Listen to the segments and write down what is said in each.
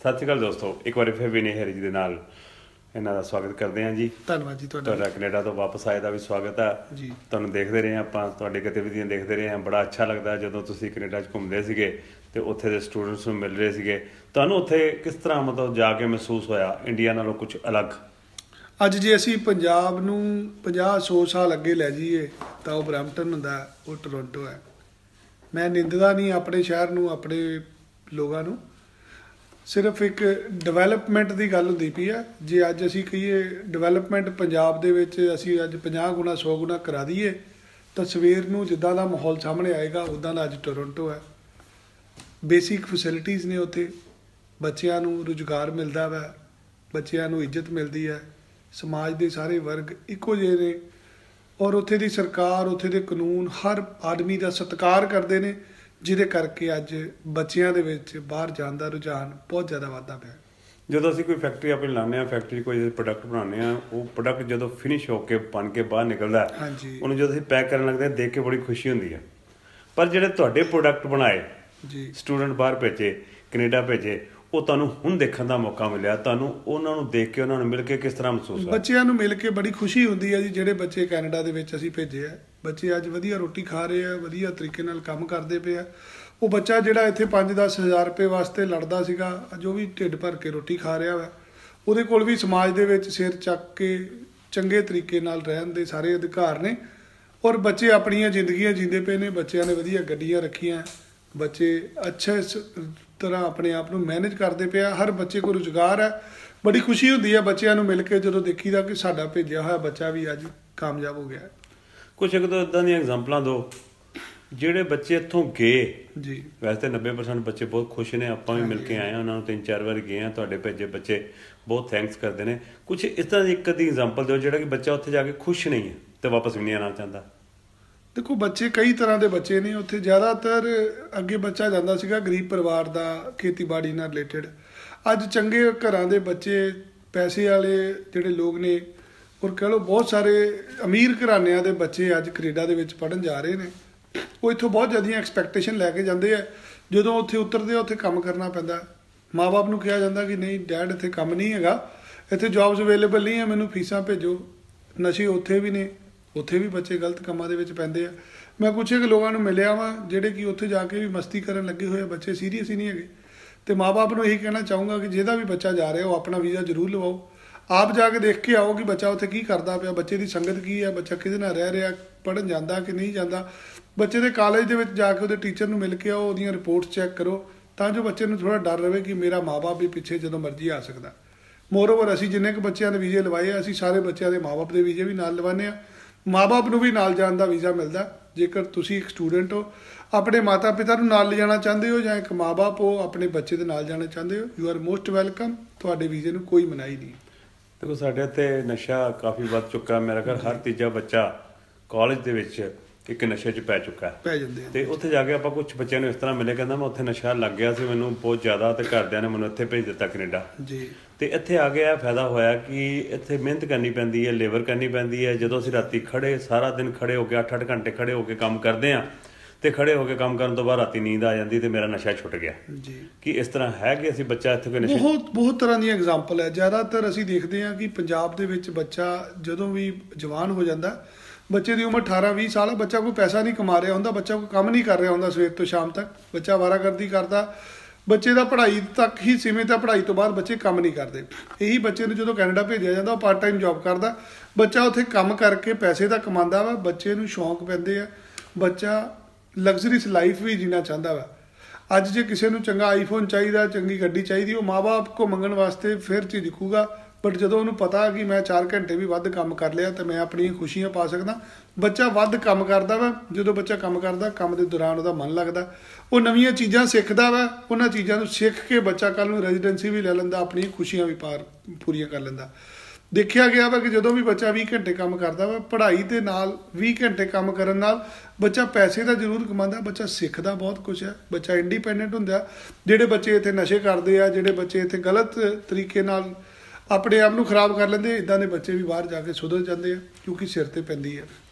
ਸਤਿ ਸ਼੍ਰੀ ਅਕਾਲ ਦੋਸਤੋ, ਇੱਕ ਵਾਰੀ ਫਿਰ ਵਿਨੇ ਹਰੀ ਜੀ ਦੇ ਨਾਲ ਇਹਨਾਂ ਦਾ ਸਵਾਗਤ ਕਰਦੇ ਹਾਂ ਜੀ। ਧੰਨਵਾਦ ਜੀ ਤੁਹਾਡਾ ਕੈਨੇਡਾ ਤੋਂ ਵਾਪਸ ਆਏ ਦਾ ਵੀ ਸਵਾਗਤ ਹੈ ਜੀ। ਤੁਹਾਨੂੰ ਦੇਖਦੇ ਰਹੇ ਆਪਾਂ, ਤੁਹਾਡੀ ਗਤੀਵਿਧੀਆਂ ਦੇਖਦੇ ਰਹੇ ਹਾਂ। ਬੜਾ ਅੱਛਾ ਲੱਗਦਾ ਜਦੋਂ ਤੁਸੀਂ ਕੈਨੇਡਾ 'ਚ ਘੁੰਮਦੇ ਸੀਗੇ ਅਤੇ ਉੱਥੇ ਦੇ ਸਟੂਡੈਂਟਸ ਨੂੰ ਮਿਲ ਰਹੇ ਸੀਗੇ। ਤੁਹਾਨੂੰ ਉੱਥੇ ਕਿਸ ਤਰ੍ਹਾਂ ਮਤਲਬ ਜਾ ਕੇ ਮਹਿਸੂਸ ਹੋਇਆ ਇੰਡੀਆ ਨਾਲੋਂ ਕੁਛ ਅਲੱਗ? ਅੱਜ ਜੇ ਅਸੀਂ ਪੰਜਾਬ ਨੂੰ 50-100 ਸਾਲ ਅੱਗੇ ਲੈ ਜਾਈਏ ਤਾਂ ਉਹ ਬਰੈਂਪਟਨ ਹੁੰਦਾ, ਉਹ ਟੋਰੰਟੋ ਹੈ। ਮੈਂ ਨਿੰਦਦਾ ਨਹੀਂ ਆਪਣੇ ਸ਼ਹਿਰ ਨੂੰ, ਆਪਣੇ ਲੋਕਾਂ ਨੂੰ। ਸਿਰਫ ਇੱਕ ਡਿਵੈਲਪਮੈਂਟ ਦੀ ਗੱਲ ਹੁੰਦੀ ਪਈ ਹੈ। ਜੇ ਅੱਜ ਅਸੀਂ ਕਹੀਏ ਡਿਵੈਲਪਮੈਂਟ ਪੰਜਾਬ ਦੇ ਵਿੱਚ ਅਸੀਂ ਅੱਜ 50 ਗੁਣਾ 100 ਗੁਣਾ ਕਰਾ ਦਈਏ ਤਾਂ ਸਵੇਰ ਨੂੰ ਜਿੱਦਾਂ ਦਾ ਮਾਹੌਲ ਸਾਹਮਣੇ ਆਏਗਾ ਉੱਦਾਂ ਦਾ ਅੱਜ ਟੋਰੰਟੋ ਹੈ। ਬੇਸਿਕ ਫੈਸਿਲਿਟੀਜ਼ ਨੇ ਉੱਥੇ, ਬੱਚਿਆਂ ਨੂੰ ਰੁਜ਼ਗਾਰ ਮਿਲਦਾ ਵਾ, ਬੱਚਿਆਂ ਨੂੰ ਇੱਜ਼ਤ ਮਿਲਦੀ ਹੈ, ਸਮਾਜ ਦੇ ਸਾਰੇ ਵਰਗ ਇੱਕੋ ਜਿਹੇ ਨੇ ਔਰ ਉੱਥੇ ਦੀ ਸਰਕਾਰ, ਉੱਥੇ ਦੇ ਕਾਨੂੰਨ ਹਰ ਆਦਮੀ ਦਾ ਸਤਿਕਾਰ ਕਰਦੇ ਨੇ, ਜਿਹਦੇ ਕਰਕੇ ਅੱਜ ਬੱਚਿਆਂ ਦੇ ਵਿੱਚ ਬਾਹਰ ਜਾਣ ਦਾ ਰੁਝਾਨ ਬਹੁਤ ਜ਼ਿਆਦਾ ਵੱਧਦਾ ਪਿਆ। ਜਦੋਂ ਅਸੀਂ ਕੋਈ ਫੈਕਟਰੀ ਆਪਣੀ ਲਾਉਂਦੇ ਹਾਂ, ਫੈਕਟਰੀ ਕੋਈ ਪ੍ਰੋਡਕਟ ਬਣਾਉਂਦੇ ਹਾਂ, ਉਹ ਪ੍ਰੋਡਕਟ ਜਦੋਂ ਫਿਨਿਸ਼ ਹੋ ਕੇ ਬਣ ਕੇ ਬਾਹਰ ਨਿਕਲਦਾ, ਉਹਨੂੰ ਜਦੋਂ ਅਸੀਂ ਪੈਕ ਕਰਨ ਲੱਗਦੇ ਹਾਂ ਦੇਖ ਕੇ ਬੜੀ ਖੁਸ਼ੀ ਹੁੰਦੀ ਹੈ। ਪਰ ਜਿਹੜੇ ਤੁਹਾਡੇ ਪ੍ਰੋਡਕਟ ਬਣਾਏ ਜੀ, ਸਟੂਡੈਂਟ ਬਾਹਰ ਭੇਜੇ, ਕੈਨੇਡਾ ਭੇਜੇ, ਉਹ ਤੁਹਾਨੂੰ ਹੁਣ ਦੇਖਣ ਦਾ ਮੌਕਾ ਮਿਲਿਆ, ਤੁਹਾਨੂੰ ਉਹਨਾਂ ਨੂੰ ਦੇਖ ਕੇ, ਉਹਨਾਂ ਨੂੰ ਮਿਲ ਕੇ ਕਿਸ ਤਰ੍ਹਾਂ ਮਹਿਸੂਸ ਹੋਇਆ? ਬੱਚਿਆਂ ਨੂੰ ਮਿਲ ਕੇ ਬੜੀ ਖੁਸ਼ੀ ਹੁੰਦੀ ਹੈ ਜੀ। ਜਿਹੜੇ ਬੱਚੇ ਕੈਨੇਡਾ ਦੇ ਵਿੱਚ ਅਸੀਂ ਭੇਜੇ ਆ, ਬੱਚੇ ਅੱਜ ਵਧੀਆ ਰੋਟੀ ਖਾ ਰਹੇ ਆ, ਵਧੀਆ ਤਰੀਕੇ ਨਾਲ ਕੰਮ ਕਰਦੇ ਪਏ ਆ। ਉਹ ਬੱਚਾ ਜਿਹੜਾ ਇੱਥੇ 5-10 ਹਜ਼ਾਰ ਰੁਪਏ ਵਾਸਤੇ ਲੜਦਾ ਸੀਗਾ, ਅੱਜ ਉਹ ਵੀ ਢਿੱਡ ਭਰ ਕੇ ਰੋਟੀ ਖਾ ਰਿਹਾ ਵਾ। ਉਹਦੇ ਕੋਲ ਵੀ ਸਮਾਜ ਦੇ ਵਿੱਚ ਸਿਰ ਚੱਕ ਕੇ ਚੰਗੇ ਤਰੀਕੇ ਨਾਲ ਰਹਿਣ ਦੇ ਸਾਰੇ ਅਧਿਕਾਰ ਨੇ ਔਰ ਬੱਚੇ ਆਪਣੀਆਂ ਜ਼ਿੰਦਗੀਆਂ ਜੀਂਦੇ ਪਏ ਨੇ। ਬੱਚਿਆਂ ਨੇ ਵਧੀਆ ਗੱਡੀਆਂ ਰੱਖੀਆਂ, ਬੱਚੇ ਅੱਛੇ ਤਰ੍ਹਾਂ ਆਪਣੇ ਆਪ ਨੂੰ ਮੈਨੇਜ ਕਰਦੇ ਪਿਆ, ਹਰ ਬੱਚੇ ਕੋਲ ਰੁਜ਼ਗਾਰ ਹੈ। ਬੜੀ ਖੁਸ਼ੀ ਹੁੰਦੀ ਹੈ ਬੱਚਿਆਂ ਨੂੰ ਮਿਲ ਕੇ ਜਦੋਂ ਦੇਖੀਦਾ ਕਿ ਸਾਡਾ ਭੇਜਿਆ ਹੋਇਆ ਬੱਚਾ ਵੀ ਅੱਜ ਕਾਮਯਾਬ ਹੋ ਗਿਆ। ਕੁਛ ਇੱਕ ਦੋ ਇੱਦਾਂ ਦੀਆਂ ਐਗਜ਼ਾਮਪਲਾਂ ਦਿਓ ਜਿਹੜੇ ਬੱਚੇ ਇੱਥੋਂ ਗਏ ਜੀ। ਵੈਸੇ ਤਾਂ 90% ਬੱਚੇ ਬਹੁਤ ਖੁਸ਼ ਨੇ, ਆਪਾਂ ਵੀ ਮਿਲ ਕੇ ਆਏ ਹਾਂ ਉਹਨਾਂ ਨੂੰ, 3-4 ਵਾਰ ਗਏ ਹਾਂ। ਤੁਹਾਡੇ ਭੇਜੇ ਬੱਚੇ ਬਹੁਤ ਥੈਂਕਸ ਕਰਦੇ ਨੇ। ਕੁਛ ਇਸ ਤਰ੍ਹਾਂ ਦੀ ਇੱਕ ਅੱਧੀ ਐਗਜ਼ਾਮਪਲ ਦਿਓ ਜਿਹੜਾ ਕਿ ਬੱਚਾ ਉੱਥੇ ਜਾ ਕੇ ਖੁਸ਼ ਨਹੀਂ ਹੈ ਅਤੇ ਵਾਪਸ ਵੀ ਨਹੀਂ ਆਉਣਾ ਚਾਹੁੰਦਾ। ਦੇਖੋ, ਬੱਚੇ ਕਈ ਤਰ੍ਹਾਂ ਦੇ ਬੱਚੇ ਨੇ ਉੱਥੇ। ਜ਼ਿਆਦਾਤਰ ਅੱਗੇ ਬੱਚਾ ਜਾਂਦਾ ਸੀਗਾ ਗਰੀਬ ਪਰਿਵਾਰ ਦਾ, ਖੇਤੀਬਾੜੀ ਨਾਲ ਰਿਲੇਟਡ। ਅੱਜ ਚੰਗੇ ਘਰਾਂ ਦੇ ਬੱਚੇ, ਪੈਸੇ ਵਾਲੇ ਜਿਹੜੇ ਲੋਕ ਨੇ ਔਰ ਕਹਿ ਲਓ ਬਹੁਤ ਸਾਰੇ ਅਮੀਰ ਘਰਾਣਿਆਂ ਦੇ ਬੱਚੇ ਅੱਜ ਕੈਨੇਡਾ ਦੇ ਵਿੱਚ ਪੜ੍ਹਨ ਜਾ ਰਹੇ ਨੇ। ਉਹ ਇੱਥੋਂ ਬਹੁਤ ਜ਼ਿਆਦੀਆਂ ਐਕਸਪੈਕਟੇਸ਼ਨ ਲੈ ਕੇ ਜਾਂਦੇ ਆ। ਜਦੋਂ ਉੱਥੇ ਉਤਰਦੇ ਆ ਉੱਥੇ ਕੰਮ ਕਰਨਾ ਪੈਂਦਾ। ਮਾਂ ਬਾਪ ਨੂੰ ਕਿਹਾ ਜਾਂਦਾ ਕਿ ਨਹੀਂ ਡੈਡ ਇੱਥੇ ਕੰਮ ਨਹੀਂ ਹੈਗਾ, ਇੱਥੇ ਜੋਬਸ ਅਵੇਲੇਬਲ ਨਹੀਂ ਹੈ, ਮੈਨੂੰ ਫੀਸਾਂ ਭੇਜੋ। ਨਸ਼ੇ ਉੱਥੇ ਵੀ ਨੇ, ਉੱਥੇ ਵੀ ਬੱਚੇ ਗਲਤ ਕੰਮਾਂ ਦੇ ਵਿੱਚ ਪੈਂਦੇ ਆ। ਮੈਂ ਕੁਛ ਕੁ ਲੋਕਾਂ ਨੂੰ ਮਿਲਿਆ ਵਾਂ ਜਿਹੜੇ ਕਿ ਉੱਥੇ ਜਾ ਕੇ ਵੀ ਮਸਤੀ ਕਰਨ ਲੱਗੇ ਹੋਏ ਆ, ਬੱਚੇ ਸੀਰੀਅਸ ਹੀ ਨਹੀਂ ਹੈਗੇ। ਅਤੇ ਮਾਂ ਬਾਪ ਨੂੰ ਇਹੀ ਕਹਿਣਾ ਚਾਹੂੰਗਾ ਕਿ ਜਿਹਦਾ ਵੀ ਬੱਚਾ ਜਾ ਰਿਹਾ ਉਹ ਆਪਣਾ ਵੀਜ਼ਾ ਜ਼ਰੂਰ ਲਵਾਓ। ਆਪ ਜਾ ਕੇ ਦੇਖ ਕੇ ਆਓ ਕਿ ਬੱਚਾ ਉੱਥੇ ਕੀ ਕਰਦਾ ਪਿਆ, ਬੱਚੇ ਦੀ ਸੰਗਤ ਕੀ ਹੈ, ਬੱਚਾ ਕਿਹਦੇ ਨਾਲ ਰਹਿ ਰਿਹਾ, ਪੜ੍ਹਨ ਜਾਂਦਾ ਕਿ ਨਹੀਂ ਜਾਂਦਾ। ਬੱਚੇ ਦੇ ਕਾਲਜ ਦੇ ਵਿੱਚ ਜਾ ਕੇ ਉਹਦੇ ਟੀਚਰ ਨੂੰ ਮਿਲ ਕੇ ਆਓ, ਉਹਦੀਆਂ ਰਿਪੋਰਟਸ ਚੈੱਕ ਕਰੋ ਤਾਂ ਜੋ ਬੱਚੇ ਨੂੰ ਥੋੜ੍ਹਾ ਡਰ ਰਹੇ ਕਿ ਮੇਰਾ ਮਾਂ ਬਾਪ ਵੀ ਪਿੱਛੇ ਜਦੋਂ ਮਰਜ਼ੀ ਆ ਸਕਦਾ। ਮੋਰਓਵਰ ਅਸੀਂ ਜਿੰਨੇ ਕੁ ਬੱਚਿਆਂ ਦੇ ਵੀਜ਼ੇ ਲਵਾਏ ਆ, ਅਸੀਂ ਸਾਰੇ ਬੱਚਿਆਂ ਦੇ ਮਾਂ ਬਾਪ ਦੇ ਵੀਜ਼ੇ ਵੀ ਨਾਲ ਲਵਾਉਂਦੇ ਹਾਂ। ਮਾਂ ਬਾਪ ਨੂੰ ਵੀ ਨਾਲ ਜਾਣ ਦਾ ਵੀਜ਼ਾ ਮਿਲਦਾ। ਜੇਕਰ ਤੁਸੀਂ ਇੱਕ ਸਟੂਡੈਂਟ ਹੋ, ਆਪਣੇ ਮਾਤਾ ਪਿਤਾ ਨੂੰ ਨਾਲ ਲਿਜਾਣਾ ਚਾਹੁੰਦੇ ਹੋ, ਜਾਂ ਇੱਕ ਮਾਂ ਬਾਪ ਹੋ ਆਪਣੇ ਬੱਚੇ ਦੇ ਨਾਲ ਜਾਣਾ ਚਾਹੁੰਦੇ ਹੋ, ਯੂ ਆਰ ਮੋਸਟ ਵੈਲਕਮ। ਤੁਹਾਡੇ ਵੀਜ਼ੇ ਨੂੰ ਕੋਈ ਮਨਾਹੀ ਨਹੀਂ। ਦੇਖੋ, ਸਾਡੇ ਇੱਥੇ ਨਸ਼ਾ ਕਾਫੀ ਵੱਧ ਚੁੱਕਾ। ਮੇਰਾ ਘਰ ਹਰ ਤੀਜਾ ਬੱਚਾ ਕਾਲਜ ਦੇ ਵਿੱਚ ਇੱਕ ਨਸ਼ੇ 'ਚ ਪੈ ਚੁੱਕਾ ਪੈ ਜਾਂਦੇ। ਅਤੇ ਉੱਥੇ ਜਾ ਕੇ ਆਪਾਂ ਕੁਛ ਬੱਚਿਆਂ ਨੂੰ ਇਸ ਤਰ੍ਹਾਂ ਮਿਲੇ, ਕਹਿੰਦਾ ਮੈਂ ਉੱਥੇ ਨਸ਼ਾ ਲੱਗ ਗਿਆ ਸੀ ਮੈਨੂੰ ਬਹੁਤ ਜ਼ਿਆਦਾ, ਅਤੇ ਘਰਦਿਆਂ ਨੇ ਮੈਨੂੰ ਇੱਥੇ ਭੇਜ ਦਿੱਤਾ ਕੈਨੇਡਾ ਜੀ। ਅਤੇ ਇੱਥੇ ਆ ਕੇ ਇਹ ਫਾਇਦਾ ਹੋਇਆ ਕਿ ਇੱਥੇ ਮਿਹਨਤ ਕਰਨੀ ਪੈਂਦੀ ਹੈ, ਲੇਬਰ ਕਰਨੀ ਪੈਂਦੀ ਹੈ। ਜਦੋਂ ਅਸੀਂ ਰਾਤੀ ਖੜ੍ਹੇ ਸਾਰਾ ਦਿਨ ਖੜ੍ਹੇ ਹੋ ਕੇ 8-8 ਘੰਟੇ ਖੜ੍ਹੇ ਹੋ ਕੇ ਕੰਮ ਕਰਦੇ ਹਾਂ ਅਤੇ ਖੜ੍ਹੇ ਹੋ ਕੇ ਕੰਮ ਕਰਨ ਤੋਂ ਬਾਅਦ ਰਾਤੀ ਨੀਂਦ ਆ ਜਾਂਦੀ ਅਤੇ ਮੇਰਾ ਨਸ਼ਾ ਛੁੱਟ ਗਿਆ ਜੀ। ਕਿ ਇਸ ਤਰ੍ਹਾਂ ਹੈ ਕਿ ਅਸੀਂ ਬੱਚਾ ਇੱਥੇ ਕੋਈ ਨਸ਼ਾ ਬਹੁਤ ਤਰ੍ਹਾਂ ਦੀਆਂ ਐਗਜ਼ਾਮਪਲ ਹੈ। ਜ਼ਿਆਦਾਤਰ ਅਸੀਂ ਦੇਖਦੇ ਹਾਂ ਕਿ ਪੰਜਾਬ ਦੇ ਵਿੱਚ ਬੱਚਾ ਜਦੋਂ ਵੀ ਜਵਾਨ ਹੋ ਜਾਂਦਾ, ਬੱਚੇ ਦੀ ਉਮਰ 18-20 ਸਾਲ ਹੈ, ਬੱਚਾ ਕੋਈ ਪੈਸਾ ਨਹੀਂ ਕਮਾ ਰਿਹਾ ਹੁੰਦਾ, ਬੱਚਾ ਕੋਈ ਕੰਮ ਨਹੀਂ ਕਰ ਰਿਹਾ ਹੁੰਦਾ ਸਵੇਰ ਤੋਂ ਸ਼ਾਮ ਤੱਕ, ਬੱਚਾ ਅਵਾਰਾਗਰਦੀ ਕਰਦਾ। ਬੱਚੇ ਦਾ ਪੜ੍ਹਾਈ ਤੱਕ ਹੀ ਸੀਮਿਤ ਹੈ, ਪੜ੍ਹਾਈ ਤੋਂ ਬਾਅਦ ਬੱਚੇ ਕੰਮ ਨਹੀਂ ਕਰਦੇ। ਇਹੀ ਬੱਚੇ ਨੂੰ ਜਦੋਂ ਕੈਨੇਡਾ ਭੇਜਿਆ ਜਾਂਦਾ ਉਹ ਪਾਰਟ ਟਾਈਮ ਜੋਬ ਕਰਦਾ, ਬੱਚਾ ਉੱਥੇ ਕੰਮ ਕਰਕੇ ਪੈਸੇ ਤਾਂ ਕਮਾਉਂਦਾ ਵਾ, ਬੱਚੇ ਨੂੰ ਸ਼ੌਂਕ ਪੈਂਦੇ ਆ, ਬੱਚਾ ਲਗਜ਼ਰੀਸ ਲਾਈਫ ਵੀ ਜੀਣਾ ਚਾਹੁੰਦਾ ਵਾ। ਅੱਜ ਜੇ ਕਿਸੇ ਨੂੰ ਚੰਗਾ ਆਈਫੋਨ ਚਾਹੀਦਾ, ਚੰਗੀ ਗੱਡੀ ਚਾਹੀਦੀ, ਉਹ ਮਾਂ ਬਾਪ ਕੋ ਮੰਗਣ ਵਾਸਤੇ ਫਿਰ ਝਿਜਕੂਗਾ। ਬਟ ਜਦੋਂ ਉਹਨੂੰ ਪਤਾ ਕਿ ਮੈਂ 4 ਘੰਟੇ ਵੀ ਵੱਧ ਕੰਮ ਕਰ ਲਿਆ ਤਾਂ ਮੈਂ ਆਪਣੀਆਂ ਖੁਸ਼ੀਆਂ ਪਾ ਸਕਦਾ, ਬੱਚਾ ਵੱਧ ਕੰਮ ਕਰਦਾ ਵਾ। ਜਦੋਂ ਬੱਚਾ ਕੰਮ ਕਰਦਾ, ਕੰਮ ਦੇ ਦੌਰਾਨ ਉਹਦਾ ਮਨ ਲੱਗਦਾ, ਉਹ ਨਵੀਆਂ ਚੀਜ਼ਾਂ ਸਿੱਖਦਾ ਵਾ। ਉਹਨਾਂ ਚੀਜ਼ਾਂ ਨੂੰ ਸਿੱਖ ਕੇ ਬੱਚਾ ਕੱਲ੍ਹ ਨੂੰ ਰੈਜ਼ੀਡੈਂਸੀ ਵੀ ਲੈ ਲੈਂਦਾ, ਆਪਣੀਆਂ ਖੁਸ਼ੀਆਂ ਵੀ ਪੂਰੀਆਂ ਕਰ ਲੈਂਦਾ। ਦੇਖਿਆ ਗਿਆ ਵਾ ਕਿ ਜਦੋਂ ਵੀ ਬੱਚਾ 20 ਘੰਟੇ ਕੰਮ ਕਰਦਾ ਵਾ, ਪੜ੍ਹਾਈ ਦੇ ਨਾਲ 20 ਘੰਟੇ ਕੰਮ ਕਰਨ ਨਾਲ ਬੱਚਾ ਪੈਸੇ ਤਾਂ ਜ਼ਰੂਰ ਕਮਾਉਂਦਾ, ਬੱਚਾ ਸਿੱਖਦਾ ਬਹੁਤ ਕੁਛ ਹੈ, ਬੱਚਾ ਇੰਡੀਪੈਂਡੈਂਟ ਹੁੰਦਾ। ਜਿਹੜੇ ਬੱਚੇ ਇੱਥੇ ਨਸ਼ੇ ਕਰਦੇ ਆ, ਜਿਹੜੇ ਬੱਚੇ ਇੱਥੇ ਗਲਤ ਤਰੀਕੇ ਨਾਲ ਆਪਣੇ ਆਪ ਨੂੰ ਖਰਾਬ ਕਰ ਲੈਂਦੇ, ਇੱਦਾਂ ਦੇ ਬੱਚੇ ਵੀ ਬਾਹਰ ਜਾ ਕੇ ਸੁਧਰ ਜਾਂਦੇ ਆ ਕਿਉਂਕਿ ਸਿਰ 'ਤੇ ਪੈਂਦੀ ਹੈ।